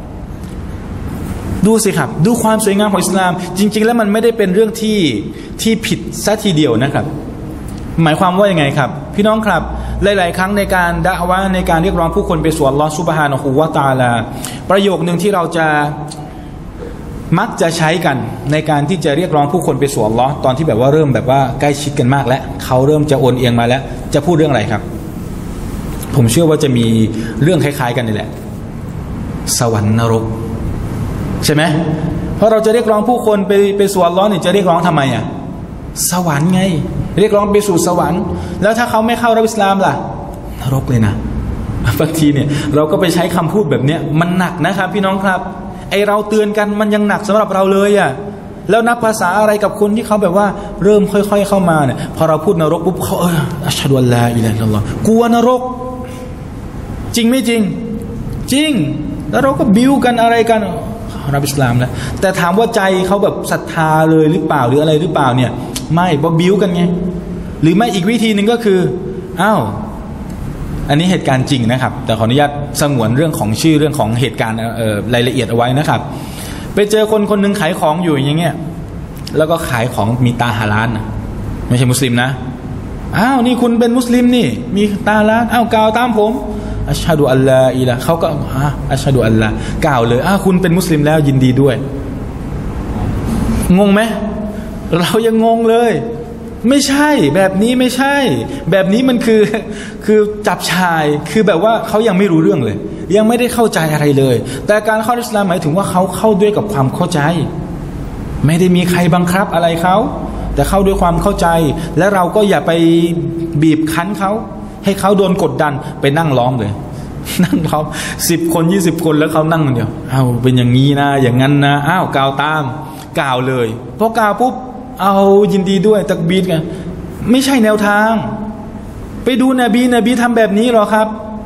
ดูสิครับดูความสวยงามของอิสลามจริงๆแล้วมันไม่ได้เป็นเรื่องที่ที่ผิดซะทีเดียวนะครับหมายความว่ายังไงครับพี่น้องครับหลายๆครั้งในการดะอ์วะห์ในการเรียกร้องผู้คนไปสู่อัลลอฮฺซุบฮานะฮูวะตะอาลาประโยคนึงที่เราจะมักจะใช้กันในการที่จะเรียกร้องผู้คนไปสู่อัลลอฮ์ตอนที่แบบว่าเริ่มแบบว่าใกล้ชิดกันมากแล้วเขาเริ่มจะโอนเอียงมาแล้วจะพูดเรื่องอะไรครับผมเชื่อว่าจะมีเรื่องคล้ายๆกันนี่แหละสวรรค์นรกใช่ไหมเพราะเราจะเรียกร้องผู้คนไปไปสู่อัลลอฮ์นี่จะเรียกร้องทำไมอ่ะสวรรค์ไงเรียกร้องไปสู่สวรรค์แล้วถ้าเขาไม่เข้ารับอิสลามล่ะนรกเลยนะบางทีเนี่ยเราก็ไปใช้คำพูดแบบเนี้ยมันหนักนะครับพี่น้องครับไอเราเตือนกันมันยังหนักสำหรับเราเลยอ่ะแล้วนับภาษาอะไรกับคนที่เขาแบบว่าเริ่มค่อยๆเข้ามาเนี่ยพอเราพูดนรกปุ๊บเขาเอออัชฮะดุอัลลอฮฺอิลลัลลอฮฺกลัวนรกจริงไม่จริงจริงแล้วเราก็บิ้วกันอะไรกันรับอิสลามแล้วแต่ถามว่าใจเขาแบบศรัทธาเลยหรือเปล่าหรืออะไรหรือเปล่าเนี่ยไม่บ่บิ้วกันไงหรือไม่อีกวิธีหนึ่งก็คืออ้าวอันนี้เหตุการณ์จริงนะครับแต่ขออนุญาตสงวนเรื่องของชื่อเรื่องของเหตุการณ์เอ่อรายละเอียดเอาไว้นะครับไปเจอคนคนหนึ่งขายของอยู่อย่างเงี้ยแล้วก็ขายของมีตาฮาลาลนะไม่ใช่มุสลิมนะอ้าวนี่คุณเป็นมุสลิมนี่มีตาฮาลาลอ้าวกล่าวตามผมอัชฮะดุอัลลอฮฺอิละเขาก็อ่ะอัชฮะดุอัลลอฮฺกล่าวเลยอ้าวคุณเป็นมุสลิมแล้วยินดีด้วยงงไหมเรายังงงเลยไม่ใช่แบบนี้ไม่ใช่แบบนี้มันคือคือจับชายคือแบบว่าเขายังไม่รู้เรื่องเลยยังไม่ได้เข้าใจอะไรเลยแต่การเข้าอิสลามหมายถึงว่าเขาเข้าด้วยกับความเข้าใจไม่ได้มีใครบังคับอะไรเขาแต่เข้าด้วยความเข้าใจและเราก็อย่าไปบีบคั้นเขาให้เขาโดนกดดันไปนั่งล้อมเลยนั่งล้อมสิบคนยี่สิบคนแล้วเขานั่งคนเดียวอ้าวเป็นอย่างนี้นะอย่างนั้นนะอ้าวกล่าวตามกล่าวเลยพอกล่าวปุ๊บเอายินดีด้วยตักบีรกันไม่ใช่แนวทางไปดูนบีนบีทำแบบนี้หรอครับ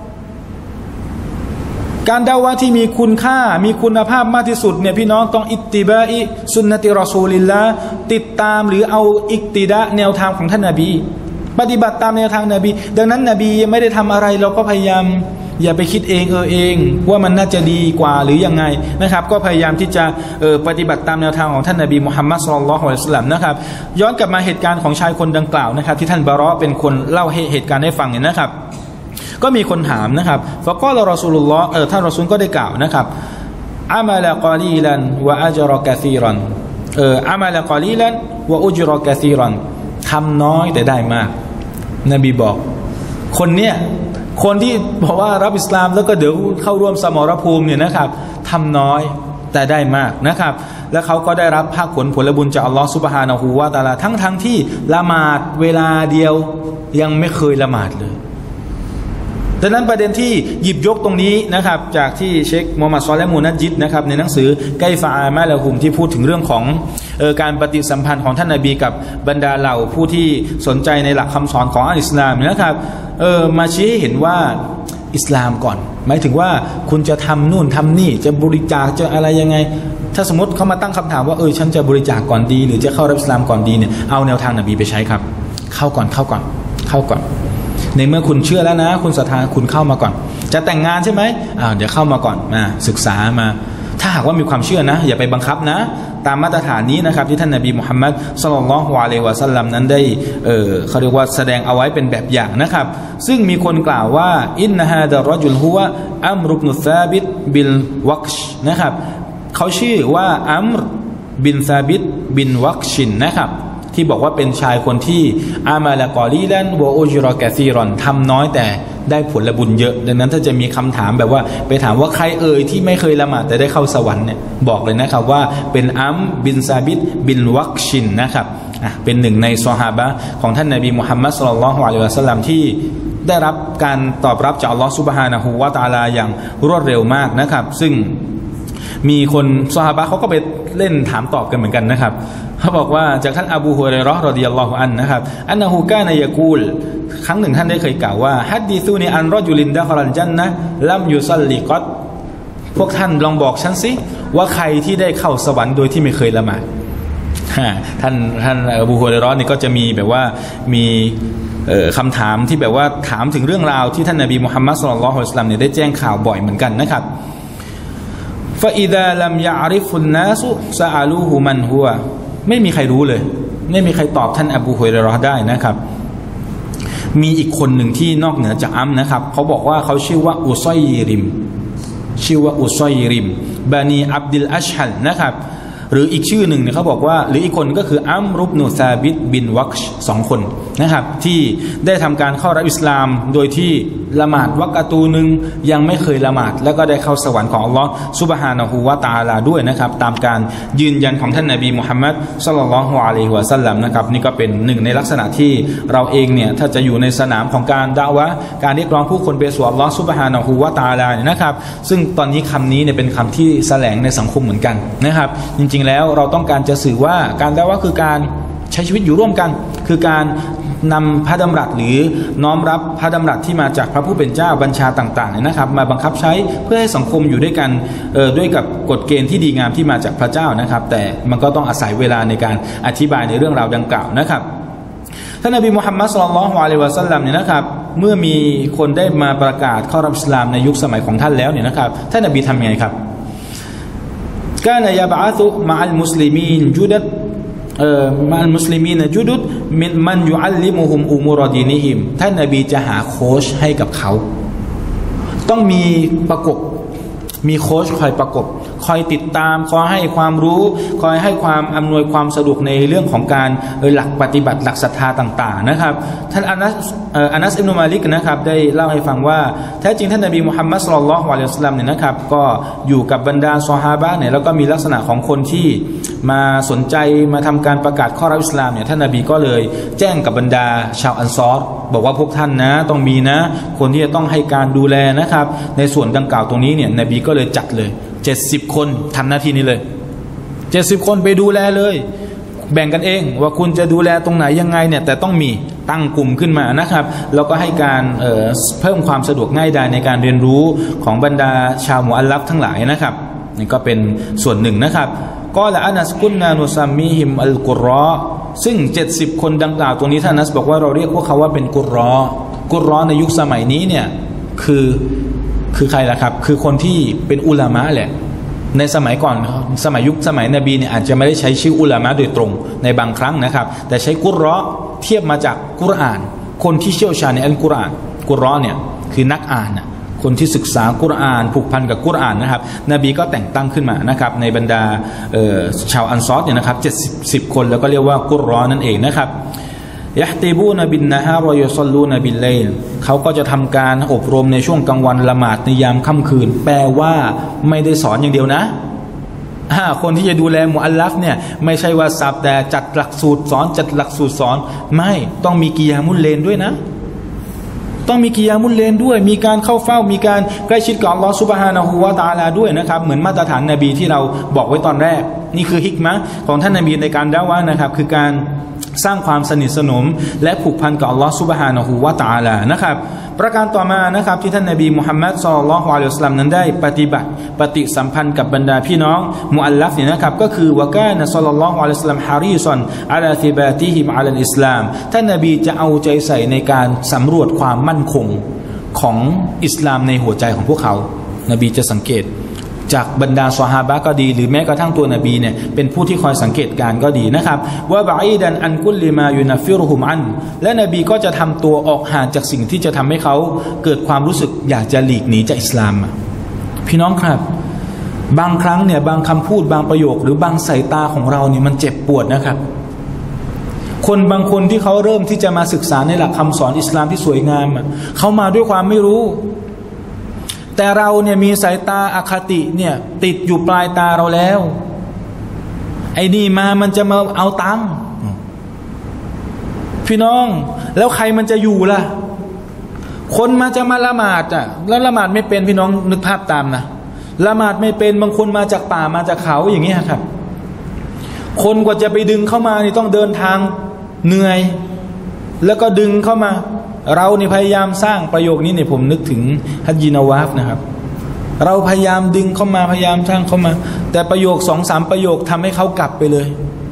การดะอ์วะห์ที่มีคุณค่ามีคุณภาพมากที่สุดเนี่ยพี่น้องต้องอิตติบาอิสุนนะติรอซูลิลลาห์ติดตามหรือเอาอิกติดะแนวทางของท่านนบีปฏิบัติตามแนวทางนบีดังนั้นนบีไม่ได้ทำอะไรเราก็พยายามอย่าไปคิดเองเออเองว่ามันน่าจะดีกว่าหรือยังไงนะครับก็พยายามที่จะเออปฏิบัติตามแนวทางของท่านนบีมุฮัมมัดศ็อลลัลลอฮุอะลัยฮิวะซัลลัมนะครับย้อนกลับมาเหตุการณ์ของชายคนดังกล่าวนะครับที่ท่านบารอเป็นคนเล่าเหตุการณ์ให้ฟังเนี่ยนะครับก็มีคนถามนะครับฟะกอลรอซูลุลลอฮ์เออท่านรอซูลก็ได้กล่าวนะครับอามัลกอลีลันวะอัจรอกะซีรันเอออามัลกอลีลันวะอุจรอกะซีรันทำน้อยแต่ได้มากนบีบอกคนเนี้ยคนที่บอกว่ารับอิสลามแล้วก็เดี๋ยวเข้าร่วมสมรภูมิเนี่ยนะครับทำน้อยแต่ได้มากนะครับและเขาก็ได้รับภาคผลผลบุญจากอัลลอฮฺซุบฮานะฮูวะตะอาลาทั้งทั้งที่ละหมาดเวลาเดียวยังไม่เคยละหมาดเลยดังนั้นประเด็นที่หยิบยกตรงนี้นะครับจากที่เชคมูฮัมหมัด ศอลิห์ มูนัจญิดนะครับในหนังสือไกฟะอามาละฮุมที่พูดถึงเรื่องของเอ่อการปฏิสัมพันธ์ของท่านนบีกับบรรดาเหล่าผู้ที่สนใจในหลักคำสอนของอัลอิสลามนะครับเออมาชี้ให้เห็นว่าอิสลามก่อนหมายถึงว่าคุณจะทำนู่นทำนี่จะบริจาคจะอะไรยังไงถ้าสมมติเขามาตั้งคำถามว่าเออฉันจะบริจาคก่อนดีหรือจะเข้ารับอิสลามก่อนดีเนี่ยเอาแนวทางนบีไปใช้ครับเข้าก่อนเข้าก่อนเข้าก่อนในเมื่อคุณเชื่อแล้วนะคุณศรัทธาคุณเข้ามาก่อนจะแต่งงานใช่ไหมอ่าเดี๋ยวเข้ามาก่อนมาศึกษามาถ้าหากว่ามีความเชื่อนะอย่าไปบังคับนะตามมาตรฐานนี้นะครับที่ท่านนบีมุฮัมมัดศ็อลลัลลอฮุอะลัยฮิวะซัลลัมนั้นได้เออเขาเรียกว่าแสดงเอาไว้เป็นแบบอย่างนะครับซึ่งมีคนกล่าวว่าอินนะฮาดะรอจุลฮุวะอัมรุบนุซาบิตบิลวักชนะครับเขาชื่อว่าอัมรบินซาบิตบินวักชินนะครับที่บอกว่าเป็นชายคนที่อามาละกอลีลันวะอุจรอกะซีรอนทำน้อยแต่ได้ผลบุญเยอะดังนั้นถ้าจะมีคำถามแบบว่าไปถามว่าใครเอ่ยที่ไม่เคยละหมาดแต่ได้เข้าสวรรค์เนี่ยบอกเลยนะครับว่าเป็นอัมบินซาบิตบินวักชินนะครับอ่ะเป็นหนึ่งในซอฮาบะห์ของท่านนบีมุฮัมมัดศ็อลลัลลอฮุอะลัยฮิวะซัลลัมที่ได้รับการตอบรับจากอัลลอฮฺซุบฮานะฮูวะตะอาลาอย่างรวดเร็วมากนะครับซึ่งมีคนซอฮาบะห์เขาก็ไปเล่นถามตอบกันเหมือนกันนะครับเขาบอกว่าจากท่านอบูฮุรอยเราะห์รอฎิยัลลอฮุอันนะครับอันนะฮูกานะยะกูลครั้งหนึ่งท่านได้เคยกล่าวว่าฮัดดีซูนีอันรอจุลินดะคอลันจันนะลัมยุซัลลิกัตพวกท่านลองบอกฉันสิว่าใครที่ได้เข้าสวรรค์โดยที่ไม่เคยละหมาดท่านท่านอบูฮุรอยเราะห์นี่ก็จะมีแบบว่ามีคำถามที่แบบว่าถามถึงเรื่องราวที่ท่านนบีมุฮัมมัดศ็อลลัลลอฮุอะลัยฮิวะซัลลัมเนี่ยได้แจ้งข่าวบ่อยเหมือนกันนะครับฟาอิดะลัมยะอริฟุนนาสุซะอาลูฮุมันฮุวะไม่มีใครรู้เลยไม่มีใครตอบท่านอบูฮุรอยเราะห์ได้นะครับมีอีกคนหนึ่งที่นอกเหนือจากอัมนะครับเขาบอกว่าเขาชื่อว่าอุซัยริมชื่อว่าอุซัยริมบานีอับดุลอัชฮัลนะครับหรืออีกชื่อหนึ่งเนี่ยเขาบอกว่าหรืออีกคนก็คืออัมรุบนุซาบิดบินวักช์สองคนนะครับที่ได้ทำการเข้ารับอิสลามโดยที่ละหมาดวักตูหนึ่งยังไม่เคยละหมาดแล้วก็ได้เข้าสวรรค์ของอัลลอฮ์ซุบฮานะฮูวะตะอาลาด้วยนะครับตามการยืนยันของท่านนบีมุฮัมมัดศ็อลลัลลอฮุอะลัยฮิวะซัลลัมนะครับนี่ก็เป็นหนึ่งในลักษณะที่เราเองเนี่ยถ้าจะอยู่ในสนามของการดะอวะห์การเรียกร้องผู้คนไปสู่อัลลอฮ์ซุบฮานะฮูวะตะอาลาเนี่ยนะครับซึ่งตอนนี้คำนี้เนี่ยเป็นคำที่แสลงในสังคมเหมือนกันนะครับจริงๆแล้วเราต้องการจะสื่อว่าการดะอวะห์คือการใช้ชีวิตอยู่ร่วมกันคือการนำพระดำรัสหรือน้อมรับพระดำรัสที่มาจากพระผู้เป็นเจ้าบัญชาต่างๆเนี่ยนะครับมาบังคับใช้เพื่อให้สังคมอยู่ด้วยกันด้วยกับกฎเกณฑ์ที่ดีงามที่มาจากพระเจ้านะครับแต่มันก็ต้องอาศัยเวลาในการอธิบายในเรื่องราวดังกล่าวนะครับท่านนบีมุฮัมมัดศ็อลลัลลอฮุอะลัยฮิวะซัลลัมเนี่ยนะครับเมื่อมีคนได้มาประกาศเข้ารับอิสลามในยุคสมัยของท่านแล้วเนี่ยนะครับท่านนบีทำยังไงครับกานะยะบะอะซุมะอัลมุสลิมีนจุดัดเอ่อมันมุสลิมีนจุดุดมินมันยุอัลลิมุฮุมอุมูรอดีนิฮิมท่านนบีจะหาโค้ชให้กับเขาต้องมีประกบมีโค้ชคอยประกบคอยติดตามคอยให้ความรู้คอยให้ความอำนวยความสะดวกในเรื่องของการหลักปฏิบัติหลักศรัทธาต่างๆนะครับท่านอานัสอานัสอิบนุมาลิกนะครับได้เล่าให้ฟังว่าแท้จริงท่านนบีมุฮัมมัดศ็อลลัลลอฮุอะลัยฮิวะซัลลัมเนี่ยนะครับก็อยู่กับบรรดาซอฮาบะห์เนี่ยแล้วก็มีลักษณะของคนที่มาสนใจมาทำการประกาศเข้ารับอิสลามเนี่ยท่านนบีก็เลยแจ้งกับบรรดาชาวอันซอรบอกว่าพวกท่านนะต้องมีนะคนที่จะต้องให้การดูแลนะครับในส่วนดังกล่าวตรงนี้เนี่ยนบีก็เลยจัดเลยเจ็ดสิบคนทำหน้าที่นี้เลยเจ็ดสิบคนไปดูแลเลยแบ่งกันเองว่าคุณจะดูแลตรงไหนยังไงเนี่ยแต่ต้องมีตั้งกลุ่มขึ้นมานะครับแล้วก็ให้การ เอ่อ เพิ่มความสะดวกง่ายดายในการเรียนรู้ของบรรดาชาวมุอัลลัฟทั้งหลายนะครับนี่ก็เป็นส่วนหนึ่งนะครับก็ละอานัสกุนนานุซัมมีฮิมอัลกุรรอซึ่งเจ็ดสิบคนดังกล่าวตรงนี้ท่านนัสบอกว่าเราเรียกพวกเขาว่าเป็นกุรรอกุรรอในยุคสมัยนี้เนี่ยคือคือใครล่ะครับคือคนที่เป็นอุลามะแหละในสมัยก่อนสมัยยุคสมัยนบีเนี่ยอาจจะไม่ได้ใช้ชื่ออุลามะโดยตรงในบางครั้งนะครับแต่ใช้กุรรอเทียบมาจากกุรอานคนที่เชี่ยวชาญในอัลกุรอานกุรรอเนี่ยคือนักอ่านนะคนที่ศึกษากุรอานผูกพันกับกุรอานนะครับนบีก็แต่งตั้งขึ้นมานะครับในบรรดาชาวอันซอรเนี่ยนะครับเจ็ดสิบคนแล้วก็เรียกว่ากุรรอนั่นเองนะครับยะติบูนบินนะฮารอยซัลลูนบิลไลลเขาก็จะทำการอบรมในช่วงกลางวันละหมาดในยามค่ำคืนแปลว่าไม่ได้สอนอย่างเดียวนะคนที่จะดูแลมุอัลลัฟเนี่ยไม่ใช่ว่าสับแต่จัดหลักสูตรสอนจัดหลักสูตรสอนไม่ต้องมีกิยามุลเลนด้วยนะต้องมีกิยามุลเลนด้วยมีการเข้าเฝ้ามีการใกล้ชิดกับอัลลอฮฺซุบฮานะฮูวะตะอาลาด้วยนะครับเหมือนมาตรฐานนบีที่เราบอกไว้ตอนแรกนี่คือฮิกมะห์ของท่านนบีในการดะอวะห์นะครับคือการสร้างความสนิทสนมและผูกพันกับอัลลอฮฺซุบฮานะฮูวะตะอาลานะครับประการต่อมานะครับที่ท่านนบีมุฮัมมัดศ็อลลัลลอฮุอะลัยฮิวะซัลลัมนั้นได้ปฏิบัติปฏิสัมพันธ์กับบรรดาพี่น้องมุอัลลัฟเนี่ยนะครับก็คือวะกานะศ็อลลัลลอฮุอะลัยฮิวะซัลลัมฮารีซอนอะลาซิบาติฮิมอะลัลอิสลามท่านนบีจะเอาใจใส่ในการสำรวจความมั่นคงของอิสลามในหัวใจของพวกเขานบีจะสังเกตจากบรรดาซอฮาบะห์ก็ดีหรือแม้กระทั่งตัวนบีเนี่ยเป็นผู้ที่คอยสังเกตการก็ดีนะครับว่าบะอีดันอันกุลลิมายุนัฟฟิรุฮุมอันและนบีก็จะทำตัวออกห่างจากสิ่งที่จะทำให้เขาเกิดความรู้สึกอยากจะหลีกหนีจากอิสลามพี่น้องครับบางครั้งเนี่ยบางคำพูดบางประโยคหรือบางสายตาของเราเนี่ยมันเจ็บปวดนะครับคนบางคนที่เขาเริ่มที่จะมาศึกษาในหลักคำสอนอิสลามที่สวยงามเขามาด้วยความไม่รู้แต่เราเนี่ยมีสายตาอคติเนี่ยติดอยู่ปลายตาเราแล้วไอ้นี่มามันจะมาเอาตังค์พี่น้องแล้วใครมันจะอยู่ล่ะคนมาจะมาละหมาดอ่ะแล้วละหมาดไม่เป็นพี่น้องนึกภาพตามนะละหมาดไม่เป็นบางคนมาจากป่ามาจากเขาอย่างเงี้ยครับคนกว่าจะไปดึงเข้ามานี่ต้องเดินทางเหนื่อยแล้วก็ดึงเข้ามาเรานี่พยายามสร้างประโยคนี้เนี่ยผมนึกถึงฮัจญินาวาฟนะครับเราพยายามดึงเข้ามาพยายามสร้างเข้ามาแต่ประโยคสองสามประโยคทำให้เขากลับไปเลย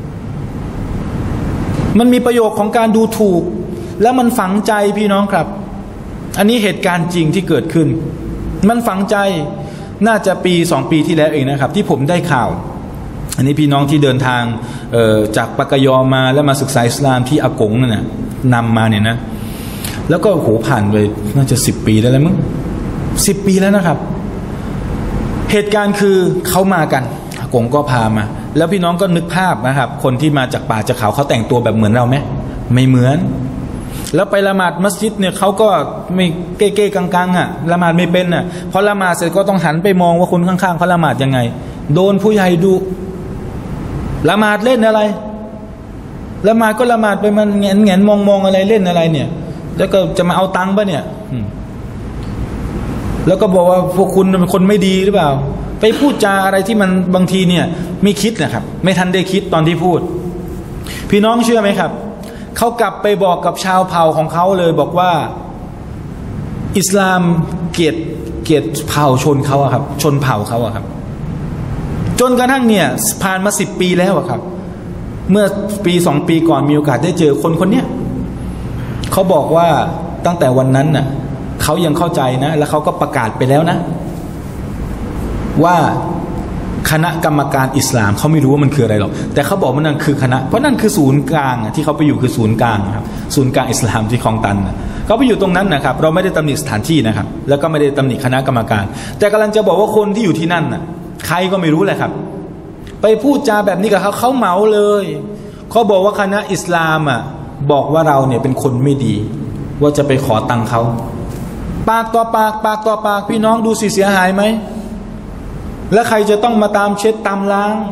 มันมีประโยคของการดูถูกแล้วมันฝังใจพี่น้องครับอันนี้เหตุการณ์จริงที่เกิดขึ้นมันฝังใจน่าจะปีสองปีที่แล้วเองนะครับที่ผมได้ข่าวอันนี้พี่น้องที่เดินทางจากปากกยอมาแล้วมาศึกษาอิสลามที่อากงนั่นน่ะนำมาเนี่ยนะแล้วก็โหผ่านไปน่าจะสิบปีแล้วมั้งสิบปีแล้วนะครับเหตุการณ์คือเขามากันอากงก็พามาแล้วพี่น้องก็นึกภาพนะครับคนที่มาจากป่าจากเขาเขาแต่งตัวแบบเหมือนเราไหมไม่เหมือนแล้วไปละหมาดมัสยิดเนี่ยเขาก็ไม่เก้เก้กังๆอ่ะละหมาดไม่เป็นอ่ะพอละหมาดเสร็จก็ต้องหันไปมองว่าคนข้างๆเขาละหมาดยังไงโดนผู้ใหญ่ดูละหมาดเล่นอะไรละหมาดก็ละหมาดไปมันแงนแงนมองมองอะไรเล่นอะไรเนี่ยแล้วก็จะมาเอาตังค์ป่ะเนี่ยแล้วก็บอกว่าพวกคุณเป็นคนไม่ดีหรือเปล่าไปพูดจาอะไรที่มันบางทีเนี่ยไม่คิดนะครับไม่ทันได้คิดตอนที่พูดพี่น้องเชื่อไหมครับเขากลับไปบอกกับชาวเผ่าของเขาเลยบอกว่าอิสลามเกลียดเกลียดเผ่าชนเขาอะครับชนเผ่าเขาอะครับจนกระทั่งเนี่ยผ่านมาสิบปีแล้วอะครับเมื่อปีสองปีก่อนมีโอกาสได้เจอคนคนเนี้ยเขาบอกว่าตั้งแต่วันนั้นน่ะเขายังเข้าใจนะแล้วเขาก็ประกาศไปแล้วนะว่าคณะกรรมการอิสลามเขาไม่รู้ว่ามันคืออะไรหรอกแต่เขาบอกว่านั่นคือคณะเพราะนั่นคือศูนย์กลางที่เขาไปอยู่คือศูนย์กลางครับศูนย์กลางอิสลามที่คลองตันเขาไปอยู่ตรงนั้นนะครับเราไม่ได้ตำหนิสถานที่นะครับแล้วก็ไม่ได้ตำหนิคณะกรรมการแต่กำลังจะบอกว่าคนที่อยู่ที่นั่นน่ะใครก็ไม่รู้แหละครับไปพูดจาแบบนี้กับเขาเขาเหมาเลยเขาบอกว่าคณะอิสลามอ่ะบอกว่าเราเนี่ยเป็นคนไม่ดีว่าจะไปขอตังค์เขาปากต่อปากปากต่อปากพี่น้องดูสิเสียหายไหมแล้วใครจะต้องมาตามเช็ดตามล้าง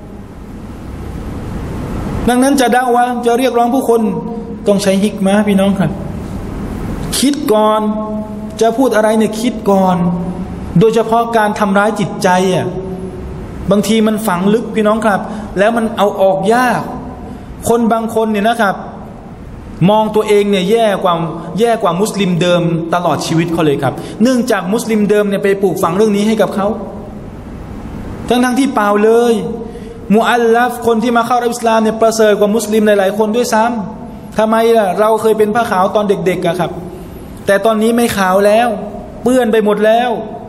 ดังนั้นจะด่าว่าจะเรียกร้องผู้คนต้องใช้ฮิกมะพี่น้องครับคิดก่อนจะพูดอะไรเนี่ยคิดก่อนโดยเฉพาะการทำร้ายจิตใจอ่ะบางทีมันฝังลึกพี่น้องครับแล้วมันเอาออกยากคนบางคนเนี่ยนะครับมองตัวเองเนี่ยแย่กว่าแย่กว่ามุสลิมเดิมตลอดชีวิตเขาเลยครับเนื่องจากมุสลิมเดิมเนี่ยไปปลูกฝังเรื่องนี้ให้กับเขาทั้งทั้งที่เปล่าเลยมุอัลลัฟคนที่มาเข้ารับอิสลามเนี่ยประเสริฐกว่ามุสลิมหลายๆคนด้วยซ้ำทำไมล่ะเราเคยเป็นผ้าขาวตอนเด็กๆอะครับแต่ตอนนี้ไม่ขาวแล้วเปื้อนไปหมดแล้ว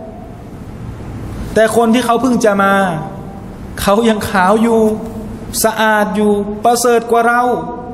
แต่คนที่เขาเพิ่งจะมาเขายังขาวอยู่สะอาดอยู่ประเสริฐกว่าเรา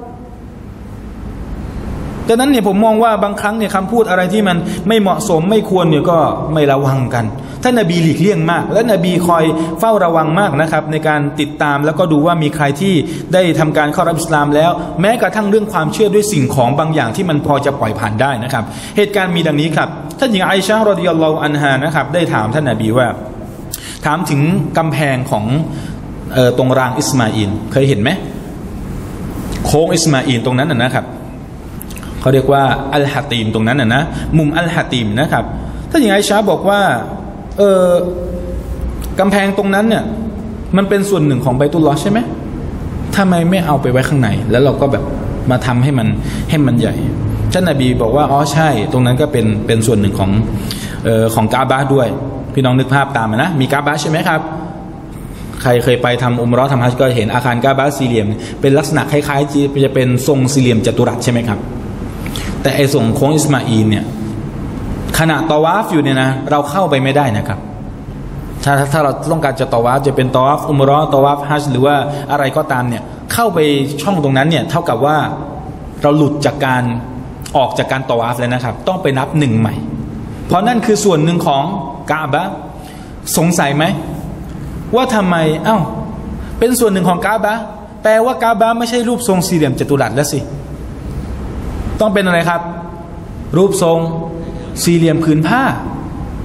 ดังนั้นเนี่ยผมมองว่าบางครั้งเนี่ยคำพูดอะไรที่มันไม่เหมาะสมไม่ควรเนี่ยก็ไม่ระวังกันท่านนบีหลีกเลี่ยงมากและนบีคอยเฝ้าระวังมากนะครับในการติดตามแล้วก็ดูว่ามีใครที่ได้ทำการเข้ารับอิสลามแล้วแม้กระทั่งเรื่องความเชื่อด้วยสิ่งของบางอย่างที่มันพอจะปล่อยผ่านได้นะครับเหตุการณ์มีดังนี้ครับท่านหญิงไอชะฮ์รอฎิยัลลอฮุอันฮานะครับได้ถามท่านนบีว่าถามถึงกำแพงของเอ่อตรงรางอิสมาอิลเคยเห็นไหมโค้งอิสมาอิลตรงนั้นนะครับเขาเรียกว่าอัลฮะตีมตรงนั้นนะนะมุมอัลฮะตีมนะครับท่านหญิงไอชะฮ์บอกว่าเออกำแพงตรงนั้นเนี่ยมันเป็นส่วนหนึ่งของไบตุลลอฮ์ใช่ไหมทำไมไม่เอาไปไว้ข้างในแล้วเราก็แบบมาทำให้มันให้มันใหญ่ท่านนบีบอกว่าอ๋อใช่ตรงนั้นก็เป็นเป็นส่วนหนึ่งของเอ่อของกาบะห์ด้วยพี่น้องนึกภาพตามนะมีกาบะห์ใช่ไหมครับใครเคยไปทำอุมเราะห์ทำฮัจญ์ก็เห็นอาคารกาบะห์สี่เหลี่ยมเป็นลักษณะคล้ายๆจะเป็นทรงสี่เหลี่ยมจัตุรัสใช่ไหมครับแต่ไอ้ส่งโค้งอิสมาอีลเนี่ยขณะตอวาฟอยู่เนี่ยนะเราเข้าไปไม่ได้นะครับถ้าถ้าเราต้องการจะตอวาฟจะเป็นตอวาฟอุมเราะห์ตอวาฟฮัจญ์หรือว่าอะไรก็ตามเนี่ยเข้าไปช่องตรงนั้นเนี่ยเท่ากับว่าเราหลุดจากการออกจากการตอวาฟแล้วนะครับต้องไปนับหนึ่งใหม่เพราะนั่นคือส่วนหนึ่งของกาบะห์สงสัยไหมว่าทำไมเอ้าเป็นส่วนหนึ่งของกาบะห์แปลว่ากาบะห์ไม่ใช่รูปทรงสี่เหลี่ยมจัตุรัสแล้วสิต้องเป็นอะไรครับรูปทรงสี่เหลี่ยมผืนผ้า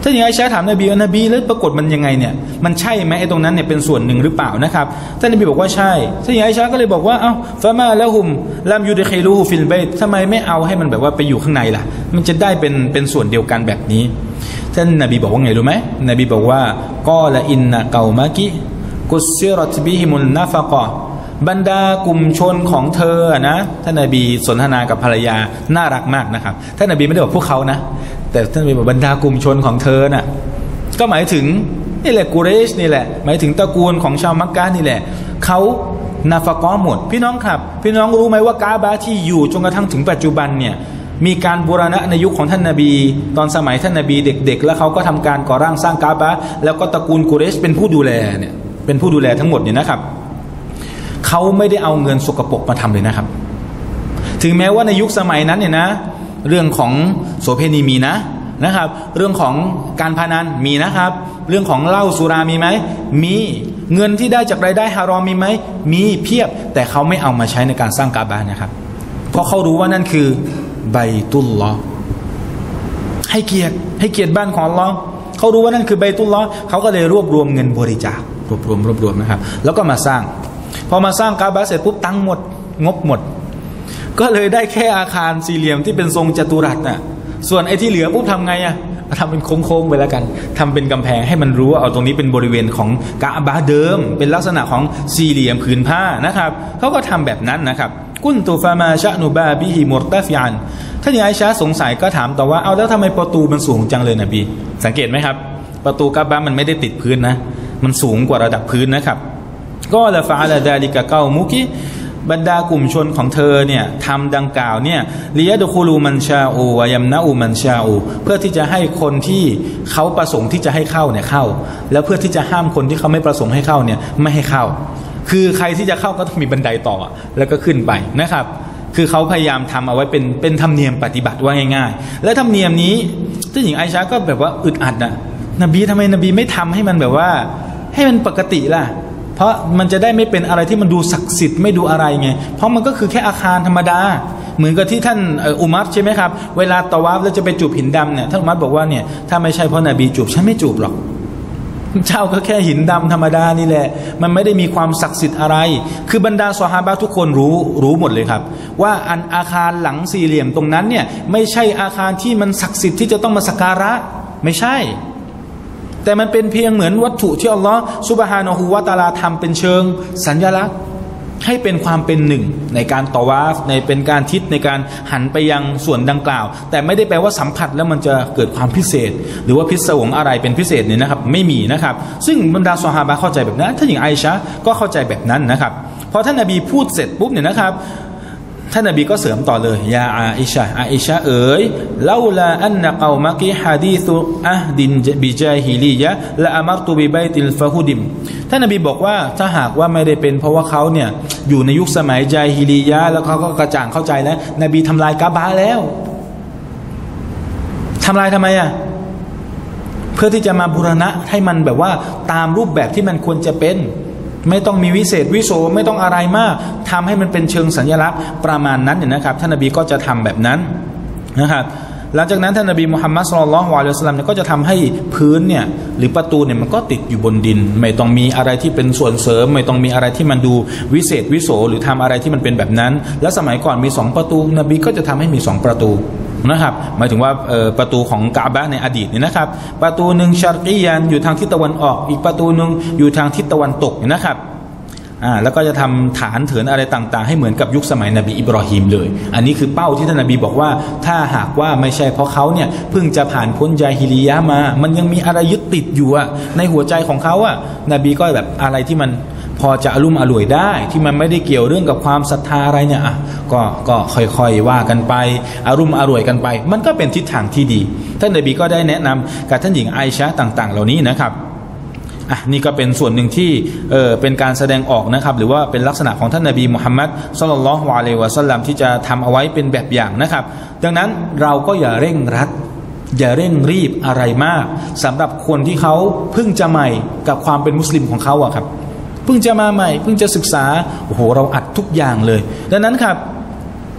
ถ้าอย่างไอชาถามนบีว่านบีแล้วปรากฏมันยังไงเนี่ยมันใช่ไหมไอ้ตรงนั้นเนี่ยเป็นส่วนหนึ่งหรือเปล่านะครับท่านนบีบอกว่าใช่ถ้าอย่างไอชาก็เลยบอกว่าเอ้าฟะมาละหุมลัมยูดิคิลูฮูฟิลบัยต์ทำไมไม่เอาให้มันแบบว่าไปอยู่ข้างในล่ะมันจะได้เป็นเป็นส่วนเดียวกันแบบนี้ท่านนบีบอกว่าไงรู้ไหมนบีบอกว่ากอละอินนะเกามะกิกุสซิรัตบิฮิมุลนาฟะกะบรรดากลุ่มชนของเธอนะท่านนบีสนทนากับภรรยาน่ารักมากนะครับท่านนบีไม่ได้บอกพวกเขานะแต่ท่านนบีบอกบรรดากลุ่มชนของเธอน่ะก็หมายถึงนี่แหละกุเรชนี่แหละหมายถึงตระกูลของชาวมักกะนี่แหละเขานาฟะกอหมดพี่น้องครับพี่น้องรู้ไหมว่ากาบะที่อยู่จนกระทั่งถึงปัจจุบันเนี่ยมีการบูรณะในยุคของท่านนบีตอนสมัยท่านนบีเด็กๆแล้วเขาก็ทำการก่อร่างสร้างกาบะแล้วก็ตระกูลกุเรชเป็นผู้ดูแลเนี่ยเป็นผู้ดูแลทั้งหมดเนี่ยนะครับเขาไม่ได้เอาเงินสกปรกมาทำเลยนะครับถึงแม้ว่าในยุคสมัยนั้นเนี่ยนะเรื่องของโสเภณีมีนะนะครับเรื่องของการพนันมีนะครับเรื่องของเหล้าสุรามีไหมมีเงินที่ได้จากรายได้ฮารอมมีไหมมีเพียบแต่เขาไม่เอามาใช้ในการสร้างกาบะนะครับเพราะเขารู้ว่านั่นคือไบตุลลอฮ์ให้เกียรติให้เกียรติบ้านของอัลเลาะห์เขารู้ว่านั่นคือไบตุลลอฮ์เขาก็เลยรวบรวมเงินบริจาครวบรวมรวบรวมนะครับแล้วก็มาสร้างพอมาสร้างกาบะเสร็จปุ๊บตังหมดงบหมดก็เลยได้แค่อาคารสี่เหลี่ยมที่เป็นทรงจัตุรัสน่ะส่วนไอ้ที่เหลือปุ๊บทำไงอ่ะทำเป็นโค้งๆไปแล้วกันทำเป็นกำแพงให้มันรู้ว่าเอาตรงนี้เป็นบริเวณของกาบะเดิมเป็นลักษณะของสี่เหลี่ยมผืนผ้านะครับเขาก็ทำแบบนั้นนะครับกุนตุฟามาชะนูบาบิฮิมุรตะฟิอันถ้าอย่างไอชาสงสัยก็ถามต่อว่าเอาแล้วทำไมประตูมันสูงจังเลยนบีสังเกตไหมครับประตูกาบะมันไม่ได้ติดพื้นนะมันสูงกว่าระดับพื้นนะครับก็ละฟะละดาลิกะเกามุกิบรรดากลุ่มชนของเธอเนี่ยทำดังกล่าวเนี่ยลิยะดุคูลูมันชาอูวะยัมนะอูมันชาอูเพื่อที่จะให้คนที่เขาประสงค์ที่จะให้เข้าเนี่ยเข้าแล้วเพื่อที่จะห้ามคนที่เขาไม่ประสงค์ให้เข้าเนี่ยไม่ให้เข้าคือใครที่จะเข้าก็ต้องมีบันไดต่อแล้วก็ขึ้นไปนะครับคือเขาพยายามทำเอาไว้เป็นเป็นธรรมเนียมปฏิบัติว่าง่ายๆและธรรมเนียมนี้ท่านหญิงไอชาก็แบบว่าอึดอัดนะนบีทำไมนบีไม่ทำให้มันแบบว่าให้มันปกติล่ะเพราะมันจะได้ไม่เป็นอะไรที่มันดูศักดิ์สิทธิ์ไม่ดูอะไรไงเพราะมันก็คือแค่อาคารธรรมดาเหมือนกับที่ท่านอุมัรใช่ไหมครับเวลาตะวาฟแล้วจะไปจูบหินดำเนี่ยท่านอุมัรบอกว่าเนี่ยถ้าไม่ใช่เพราะนบีจูบฉันไม่จูบหรอกเจ้าก็แค่หินดำธรรมดานี่แหละมันไม่ได้มีความศักดิ์สิทธิ์อะไรคือบรรดาซอฮาบะห์ทุกคนรู้รู้หมดเลยครับว่าอันอาคารหลังสี่เหลี่ยมตรงนั้นเนี่ยไม่ใช่อาคารที่มันศักดิ์สิทธิ์ที่จะต้องมาสักการะไม่ใช่แต่มันเป็นเพียงเหมือนวัตถุที่อัลลอฮฺซุบฮานะฮูวะตะอาลาทำเป็นเชิงสัญลักษณ์ให้เป็นความเป็นหนึ่งในการตอวาฟในเป็นการทิศในการหันไปยังส่วนดังกล่าวแต่ไม่ได้แปลว่าสัมผัสแล้วมันจะเกิดความพิเศษหรือว่าพิศวงอะไรเป็นพิเศษเนี่ยนะครับไม่มีนะครับซึ่งบรรดาซอฮาบะห์เข้าใจแบบนั้นท่านหญิงไอชะก็เข้าใจแบบนั้นนะครับพอท่านนบีพูดเสร็จปุ๊บเนี่ยนะครับท่านนบีก็เสริมต่อเลยยาอาอิชะอาอิชะเอ๋ยลาลาอันนะกอมะกิฮะดีซุอะห์ดินบิจาฮิลียะละอะมัรตุบิบัยติลฟะฮุดิมท่านนบีบอกว่าถ้าหากว่าไม่ได้เป็นเพราะว่าเขาเนี่ยอยู่ในยุคสมัยจาฮิลียะแล้วเขาก็กระจ่างเข้าใจแล้วนบีทำลายกะบะห์แล้วทำลายทำไมอ่ะเพื่อที่จะมาบูรณะให้มันแบบว่าตามรูปแบบที่มันควรจะเป็นไม่ต้องมีวิเศษวิโสไม่ต้องอะไรมากทำให้มันเป็นเชิงสัญลักษณ์ประมาณนั้นเนี่ยนะครับท่านนบีก็จะทำแบบนั้นนะครับหลังจากนั้นท่านนบีมุฮัมมัดศ็อลลัลลอฮุอะลัยฮิวะซัลลัมเนี่ยก็จะทำให้พื้นเนี่ยหรือประตูเนี่ยมันก็ติดอยู่บนดินไม่ต้องมีอะไรที่เป็นส่วนเสริมไม่ต้องมีอะไรที่มันดูวิเศษวิโสหรือทำอะไรที่มันเป็นแบบนั้นแล้วสมัยก่อนมีสองประตูนบีก็จะทำให้มีสองประตูนะครับหมายถึงว่าประตูของกะบะห์ในอดีตเนี่ยนะครับประตูหนึ่งชัรกียันอยู่ทางทิศตะวันออกอีกประตูหนึ่งอยู่ทางทิศตะวันตกนะครับอ่าแล้วก็จะทำฐานเถินอะไรต่างๆให้เหมือนกับยุคสมัยนบีอิบรอฮีมเลยอันนี้คือเป้าที่ท่านนบีบอกว่าถ้าหากว่าไม่ใช่เพราะเขาเนี่ยเพิ่งจะผ่านพ้นญาฮิลียะห์มามันยังมีอะไรยึดติดอยู่อะในหัวใจของเขาอะนบีก็แบบอะไรที่มันพอจะอลุ่มอล่วยได้ที่มันไม่ได้เกี่ยวเรื่องกับความศรัทธาอะไรเนี่ยอ่ะก็ก็ค่อยๆว่ากันไปอลุ่มอล่วยกันไปมันก็เป็นทิศทางที่ดีท่านนบีก็ได้แนะนำกับท่านหญิงไอชะห์ต่างๆเหล่านี้นะครับอ่ะนี่ก็เป็นส่วนหนึ่งที่เออเป็นการแสดงออกนะครับหรือว่าเป็นลักษณะของท่านนบีมุฮัมมัดศ็อลลัลลอฮุอะลัยฮิวะซัลลัมที่จะทำเอาไว้เป็นแบบอย่างนะครับดังนั้นเราก็อย่าเร่งรัดอย่าเร่งรีบอะไรมากสำหรับคนที่เขาเพิ่งจะใหม่กับความเป็นมุสลิมของเขาอะครับเพิ่งจะมาใหม่เพิ่งจะศึกษาโอ้โหเราอัดทุกอย่างเลยดังนั้นครับ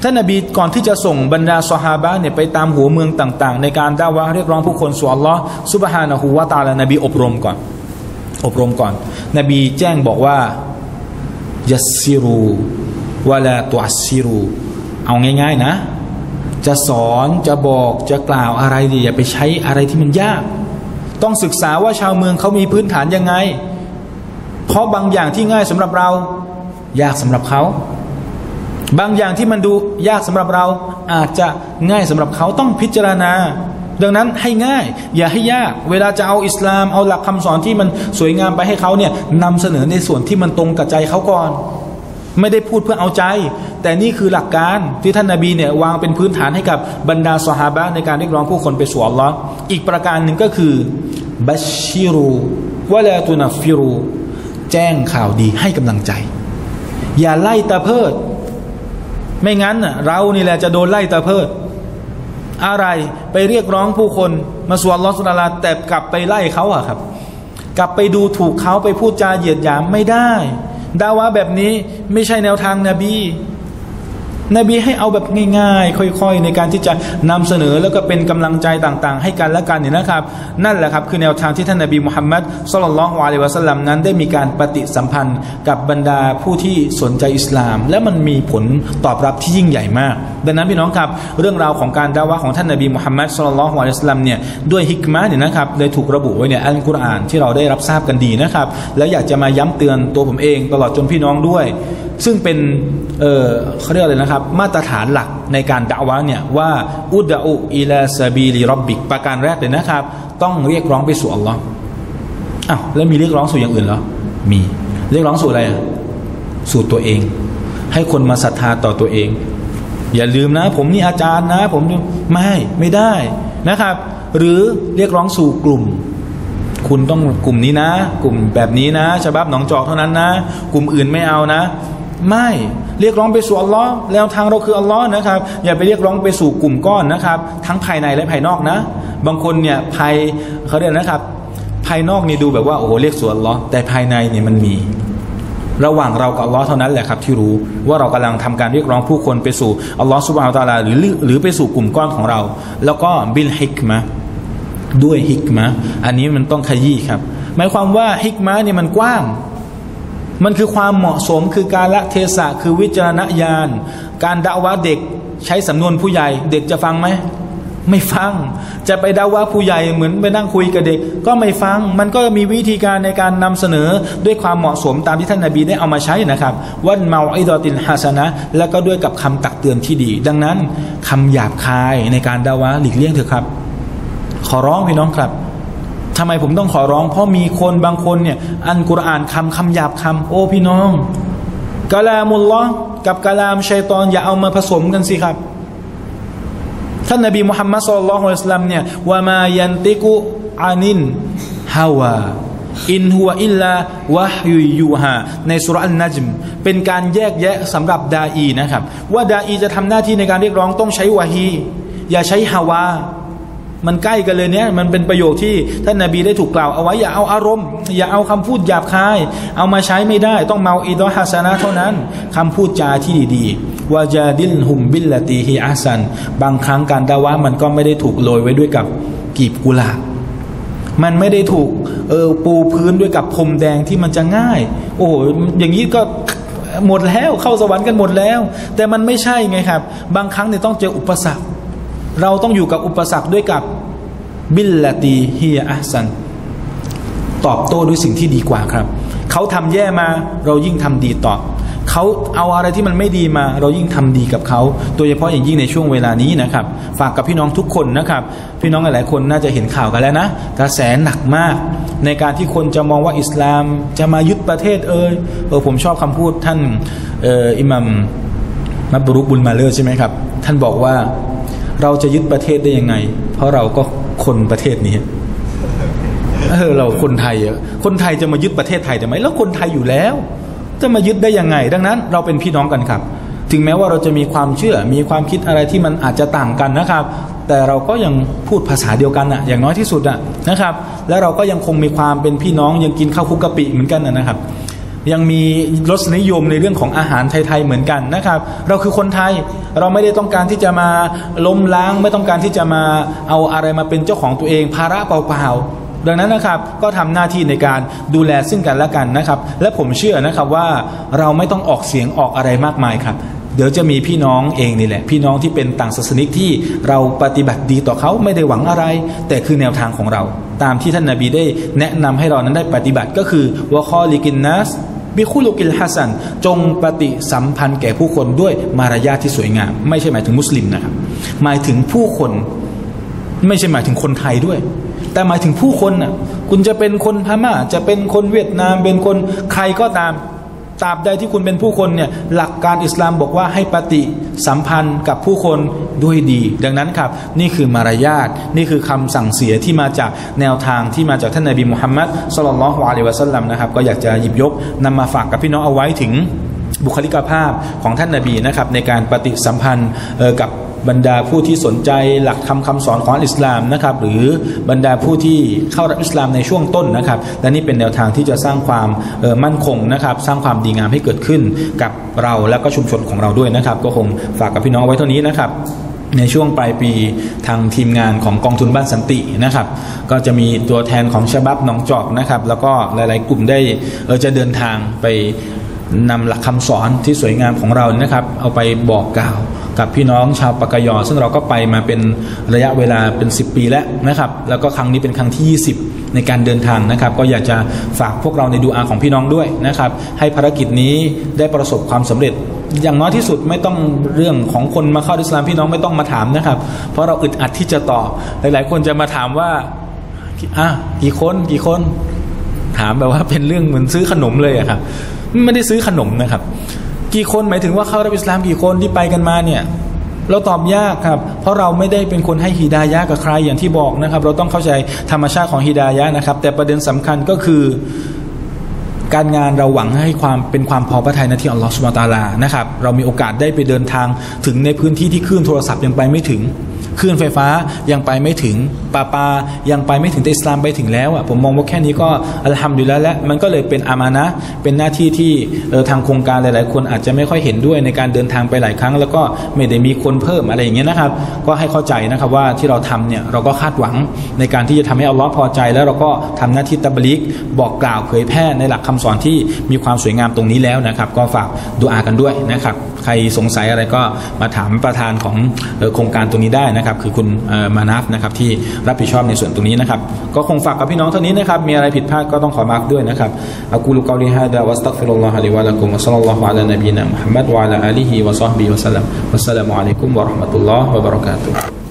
ท่านนบีก่อนที่จะส่งบรรดาซอฮาบะห์เนี่ยไปตามหัวเมืองต่างๆในการดะอวะห์เรียกร้องผู้คนสู่อัลเลาะห์ซุบฮานะฮูวะตะอาลานบีอบรมก่อนอบรมก่อนนบีแจ้งบอกว่ายัสซิรูวะลาตุอัสซิรูเอาง่ายๆนะจะสอนจะบอกจะกล่าวอะไรดีอย่าไปใช้อะไรที่มันยากต้องศึกษาว่าชาวเมืองเขามีพื้นฐานยังไงเพราะบางอย่างที่ง่ายสำหรับเรายากสำหรับเขาบางอย่างที่มันดูยากสำหรับเราอาจจะง่ายสำหรับเขาต้องพิจารณาดังนั้นให้ง่ายอย่าให้ยากเวลาจะเอาอิสลามเอาหลักคำสอนที่มันสวยงามไปให้เขาเนี่ยนำเสนอในส่วนที่มันตรงกับใจเขาก่อนไม่ได้พูดเพื่อเอาใจแต่นี่คือหลักการที่ท่านนบีเนี่ยวางเป็นพื้นฐานให้กับบรรดาซอฮาบะห์ในการเรียกร้องผู้คนไปสู่อัลลอฮ์อีกประการหนึ่งก็คือบัชชิรูวะลาตุนัฟฟิรูแจ้งข่าวดีให้กำลังใจอย่าไล่ตะเพิดไม่งั้นเรานี่แหละจะโดนไล่ตะเพิดอะไรไปเรียกร้องผู้คนมาสู่อัลลอฮฺซุบฮานะฮูวะตะอาลาแต่กลับไปไล่เขาอะครับกลับไปดูถูกเขาไปพูดจาเหยียดหยามไม่ได้ดาวะแบบนี้ไม่ใช่แนวทางนบีนบีให้เอาแบบง่ายๆค่อยๆในการที่จะนำเสนอแล้วก็เป็นกำลังใจต่างๆให้กันและกันเนี่ยนะครับนั่นแหละครับคือแนวทางที่ท่านนบีมุฮัมมัดศ็อลลัลลอฮุอะลัยฮิวะซัลลัมนั้นได้มีการปฏิสัมพันธ์กับบรรดาผู้ที่สนใจอิสลามและมันมีผลตอบรับที่ยิ่งใหญ่มากดังนั้นพี่น้องครับเรื่องราวของการดะอวะห์ของท่านนบีมุฮัมมัดศ็อลลัลลอฮุอะลัยฮิวะซัลลัมเนี่ยด้วยฮิกมะห์เนี่ยนะครับได้ถูกระบุไว้ในอัลกุรอานที่เราได้รับทราบกันดีนะครับและอยากจะมาย้ำเตือนตัวผมเองตลอดจนพี่น้องด้วยซึ่งเป็นเออเขาเรียกอะไรนะครับมาตรฐานหลักในการดะอวะห์เนี่ยว่าอุดะอูอิลาซะบีลิร็อบบิกประการแรกเลยนะครับต้องเรียกร้องไปสู่อัลลอฮ์อ้าวแล้วมีเรียกร้องสู่อย่างอื่นเหรอมีเรียกร้องสู่อะไรสู่ตัวเองให้คนมาศรัทธาต่อตัวเองอย่าลืมนะผมนี่อาจารย์นะผมไม่ไม่ได้นะครับหรือเรียกร้องสู่กลุ่มคุณต้องกลุ่มนี้นะกลุ่มแบบนี้นะฉบับหนองจอกเท่านั้นนะกลุ่มอื่นไม่เอานะไม่เรียกร้องไปสู่อัลลอฮ์แล้วทางเราคืออัลลอฮ์นะครับอย่าไปเรียกร้องไปสู่กลุ่มก้อนนะครับทั้งภายในและภายนอกนะบางคนเนี่ยภายเขาเรียกนะครับภายนอกนี่ดูแบบว่าโอ้โหเรียกสู่อัลลอฮ์แต่ภายในเนี่ยมันมีระหว่างเรากับอัลลอฮ์เท่านั้นแหละครับที่รู้ว่าเรากำลังทำการเรียกร้องผู้คนไปสู่อัลลอฮ์ซุบฮานะฮูวะตะอาลาหรือหรือไปสู่กลุ่มก้อนของเราแล้วก็บิลฮิกมะด้วยฮิกมะอันนี้มันต้องขยี้ครับหมายความว่าฮิกมะนี่มันกว้างมันคือความเหมาะสมคือการละเทศะคือวิจารณญาณการดะอวะห์เด็กใช้สำนวนผู้ใหญ่เด็กจะฟังไหมไม่ฟังจะไปดะอวะห์ผู้ใหญ่เหมือนไปนั่งคุยกับเด็กก็ไม่ฟังมันก็มีวิธีการในการนำเสนอด้วยความเหมาะสมตามที่ท่านนบีได้เอามาใช้นะครับวันเมาอิดอตินฮาสนะแล้วก็ด้วยกับคำตักเตือนที่ดีดังนั้นคำหยาบคายในการดะอวะห์หลีกเลี่ยงเถอะครับขอร้องพี่น้องครับทำไมผมต้องขอร้องเพราะมีคนบางคนเนี่ยอันกุรอานคำคำหยาบคำโอ้พี่น้องกะลามุลลอฮ์กับกะลามชัยฏอนอย่าเอามาผสมกันสิครับท่านนบีมุฮัมมัดศ็อลลัลลอฮุอะลัยฮิวะซัลลัมเนี่ยวะมายันติกุอานินฮาวาอินฮุวะอิลลาวะฮยุยูฮาในซูเราะห์อันนัจมเป็นการแยกแยะสำหรับดาอีนะครับว่าดาอีจะทำหน้าที่ในการเรียกร้องต้องใช้วะฮีอย่าใช้ฮาวามันใกล้กันเลยเนี่ยมันเป็นประโยคที่ท่านนบีได้ถูกกล่าวเอาไว้อย่าเอาอารมณ์อย่าเอาคำพูดหยาบคายเอามาใช้ไม่ได้ต้องเมาอิดอฮะซะนะเท่านั้นคำพูดจาที่ดีๆวะจาดิลฮุมบิลลตีฮิอัซันบางครั้งการดะอวะห์มันก็ไม่ได้ถูกโรยไว้ด้วยกับกีบกุหลาบมันไม่ได้ถูกเออปูพื้นด้วยกับพรมแดงที่มันจะง่ายโอ้โหอย่างนี้ก็หมดแล้วเข้าสวรรค์กันหมดแล้วแต่มันไม่ใช่ไงครับบางครั้งเนี่ยต้องเจออุปสรรคเราต้องอยู่กับอุปสรรคด้วยกับบิลลตีฮิยะอัซันตอบโต้ด้วยสิ่งที่ดีกว่าครับเขาทำแย่มาเรายิ่งทำดีตอบเขาเอาอะไรที่มันไม่ดีมาเรายิ่งทำดีกับเขาโดยเฉพาะอย่างยิ่งในช่วงเวลานี้นะครับฝากกับพี่น้องทุกคนนะครับพี่น้องหลายๆคนน่าจะเห็นข่าวกันแล้วนะกระแสหนักมากในการที่คนจะมองว่าอิสลามจะมายึดประเทศเออเออผมชอบคำพูดท่านเอออิหมัมมับรุกบุลมาเลอร์ใช่ไหมครับท่านบอกว่าเราจะยึดประเทศได้ยังไงเพราะเราก็คนประเทศนี้เออเราคนไทยอ่ะคนไทยจะมายึดประเทศไทยได้ไหมแล้วคนไทยอยู่แล้วจะมายึดได้ยังไงดังนั้นเราเป็นพี่น้องกันครับถึงแม้ว่าเราจะมีความเชื่อมีความคิดอะไรที่มันอาจจะต่างกันนะครับแต่เราก็ยังพูดภาษาเดียวกันอ่ะอย่างน้อยที่สุดอ่ะนะครับแล้วเราก็ยังคงมีความเป็นพี่น้องยังกินข้าวคุกกะปิเหมือนกันนะครับยังมีรสนิยมในเรื่องของอาหารไทยๆเหมือนกันนะครับเราคือคนไทยเราไม่ได้ต้องการที่จะมาล้มล้างไม่ต้องการที่จะมาเอาอะไรมาเป็นเจ้าของตัวเองภาระเปล่าๆดังนั้นนะครับก็ทำหน้าที่ในการดูแลซึ่งกันและกันนะครับและผมเชื่อนะครับว่าเราไม่ต้องออกเสียงออกอะไรมากมายครับเดี๋ยวจะมีพี่น้องเองนี่แหละพี่น้องที่เป็นต่างศาสนิกที่เราปฏิบัติดีต่อเขาไม่ได้หวังอะไรแต่คือแนวทางของเราตามที่ท่านนบีได้แนะนำให้เรานั้นได้ปฏิบัติก็คือวะคอลิกินนัสบิคุลุกิลฮัสันจงปฏิสัมพันธ์แก่ผู้คนด้วยมารยาทที่สวยงามไม่ใช่หมายถึงมุสลิมนะครับหมายถึงผู้คนไม่ใช่หมายถึงคนไทยด้วยแต่หมายถึงผู้คนน่ะคุณจะเป็นคนพม่าจะเป็นคนเวียดนามเป็นคนใครก็ตามตราบใดที่คุณเป็นผู้คนเนี่ยหลักการอิสลามบอกว่าให้ปฏิสัมพันธ์กับผู้คนด้วยดีดังนั้นครับนี่คือมารยาทนี่คือคำสั่งเสียที่มาจากแนวทางที่มาจากท่านนบีมุฮัมมัดศ็อลลัลลอฮุอะลัยฮิวะซัลลัมนะครับก็อยากจะหยิบยกนำมาฝากกับพี่น้องเอาไว้ถึงบุคลิกภาพของท่านนบีนะครับในการปฏิสัมพันธ์กับบรรดาผู้ที่สนใจหลักคำคำสอนของอิสลามนะครับหรือบรรดาผู้ที่เข้ารับอิสลามในช่วงต้นนะครับและนี่เป็นแนวทางที่จะสร้างความมั่นคงนะครับสร้างความดีงามให้เกิดขึ้นกับเราและก็ชุมชนของเราด้วยนะครับก็คงฝากกับพี่น้องไว้เท่านี้นะครับในช่วงปลายปีทางทีมงานของกองทุนบ้านสันตินะครับก็จะมีตัวแทนของฉบับหนองจอกนะครับแล้วก็หลายๆกลุ่มได้เออจะเดินทางไปนำหลักคำสอนที่สวยงามของเรานะครับเอาไปบอกกล่าวกับพี่น้องชาวปากกยอซึ่งเราก็ไปมาเป็นระยะเวลาเป็นสิบปีแล้วนะครับแล้วก็ครั้งนี้เป็นครั้งที่ยี่สิบในการเดินทางนะครับก็อยากจะฝากพวกเราในดูอาของพี่น้องด้วยนะครับให้ภารกิจนี้ได้ประสบความสำเร็จอย่างน้อยที่สุดไม่ต้องเรื่องของคนมาเข้าอิสลามพี่น้องไม่ต้องมาถามนะครับเพราะเราอึดอัดที่จะตอบหลายๆคนจะมาถามว่าอ่ะกี่คนกี่คนถามแบบว่าเป็นเรื่องเหมือนซื้อขนมเลยอะครับไม่ได้ซื้อขนมนะครับกี่คนหมายถึงว่าเข้ารับอิสลามกี่คนที่ไปกันมาเนี่ยเราตอบยากครับเพราะเราไม่ได้เป็นคนให้ฮิดายะห์กับใครอย่างที่บอกนะครับเราต้องเข้าใจธรรมชาติของฮิดายะห์นะครับแต่ประเด็นสำคัญก็คือการงานเราหวังให้ความเป็นความพอพระทัยในที่อัลลอฮฺซุบฮานะฮูวะตะอาลานะครับเรามีโอกาสได้ไปเดินทางถึงในพื้นที่ที่คลื่นโทรศัพท์ยังไปไม่ถึงคลื่นไฟฟ้ายังไปไม่ถึงปาปายังไปไม่ถึงแต่อิสลามไปถึงแล้วอ่ะผมมองว่าแค่นี้ก็อัลฮัมดุลิลละห์และมันก็เลยเป็นอามานะห์เป็นหน้าที่ที่เออทางโครงการหลายๆคนอาจจะไม่ค่อยเห็นด้วยในการเดินทางไปหลายครั้งแล้วก็ไม่ได้มีคนเพิ่มอะไรอย่างเงี้ยนะครับก็ให้เข้าใจนะครับว่าที่เราทำเนี่ยเราก็คาดหวังในการที่จะทำให้อัลลอฮ์พอใจแล้วเราก็ทำหน้าที่ตับลิกบอกกล่าวเผยแพร่ในหลักคำสอนที่มีความสวยงามตรงนี้แล้วนะครับก็ฝากดุอากันด้วยนะครับใครสงสัยอะไรก็มาถามประธานของโครงการตรงนี้ได้นะครับคือคุณมานัฟนะครับที่รับผิดชอบในส่วนตรงนี้นะครับก็คงฝากกับพี่น้องเท่านี้นะครับมีอะไรผิดพลาดก็ต้องขอมาร์กด้วยนะครับอะกูลุกอลิฮาดะวัสตัฆฟิรุลลอฮะลิวะละกุมวะศ็อลลัลลอฮุอะลานบีนะมุฮัมมัดวะอะลาอาลิฮิวะศอฮบิฮิวะซัลลัมวัสสลามุอะลัยกุมวะเราะห์มะตุลลอฮ์วะบะเราะกาตุฮ์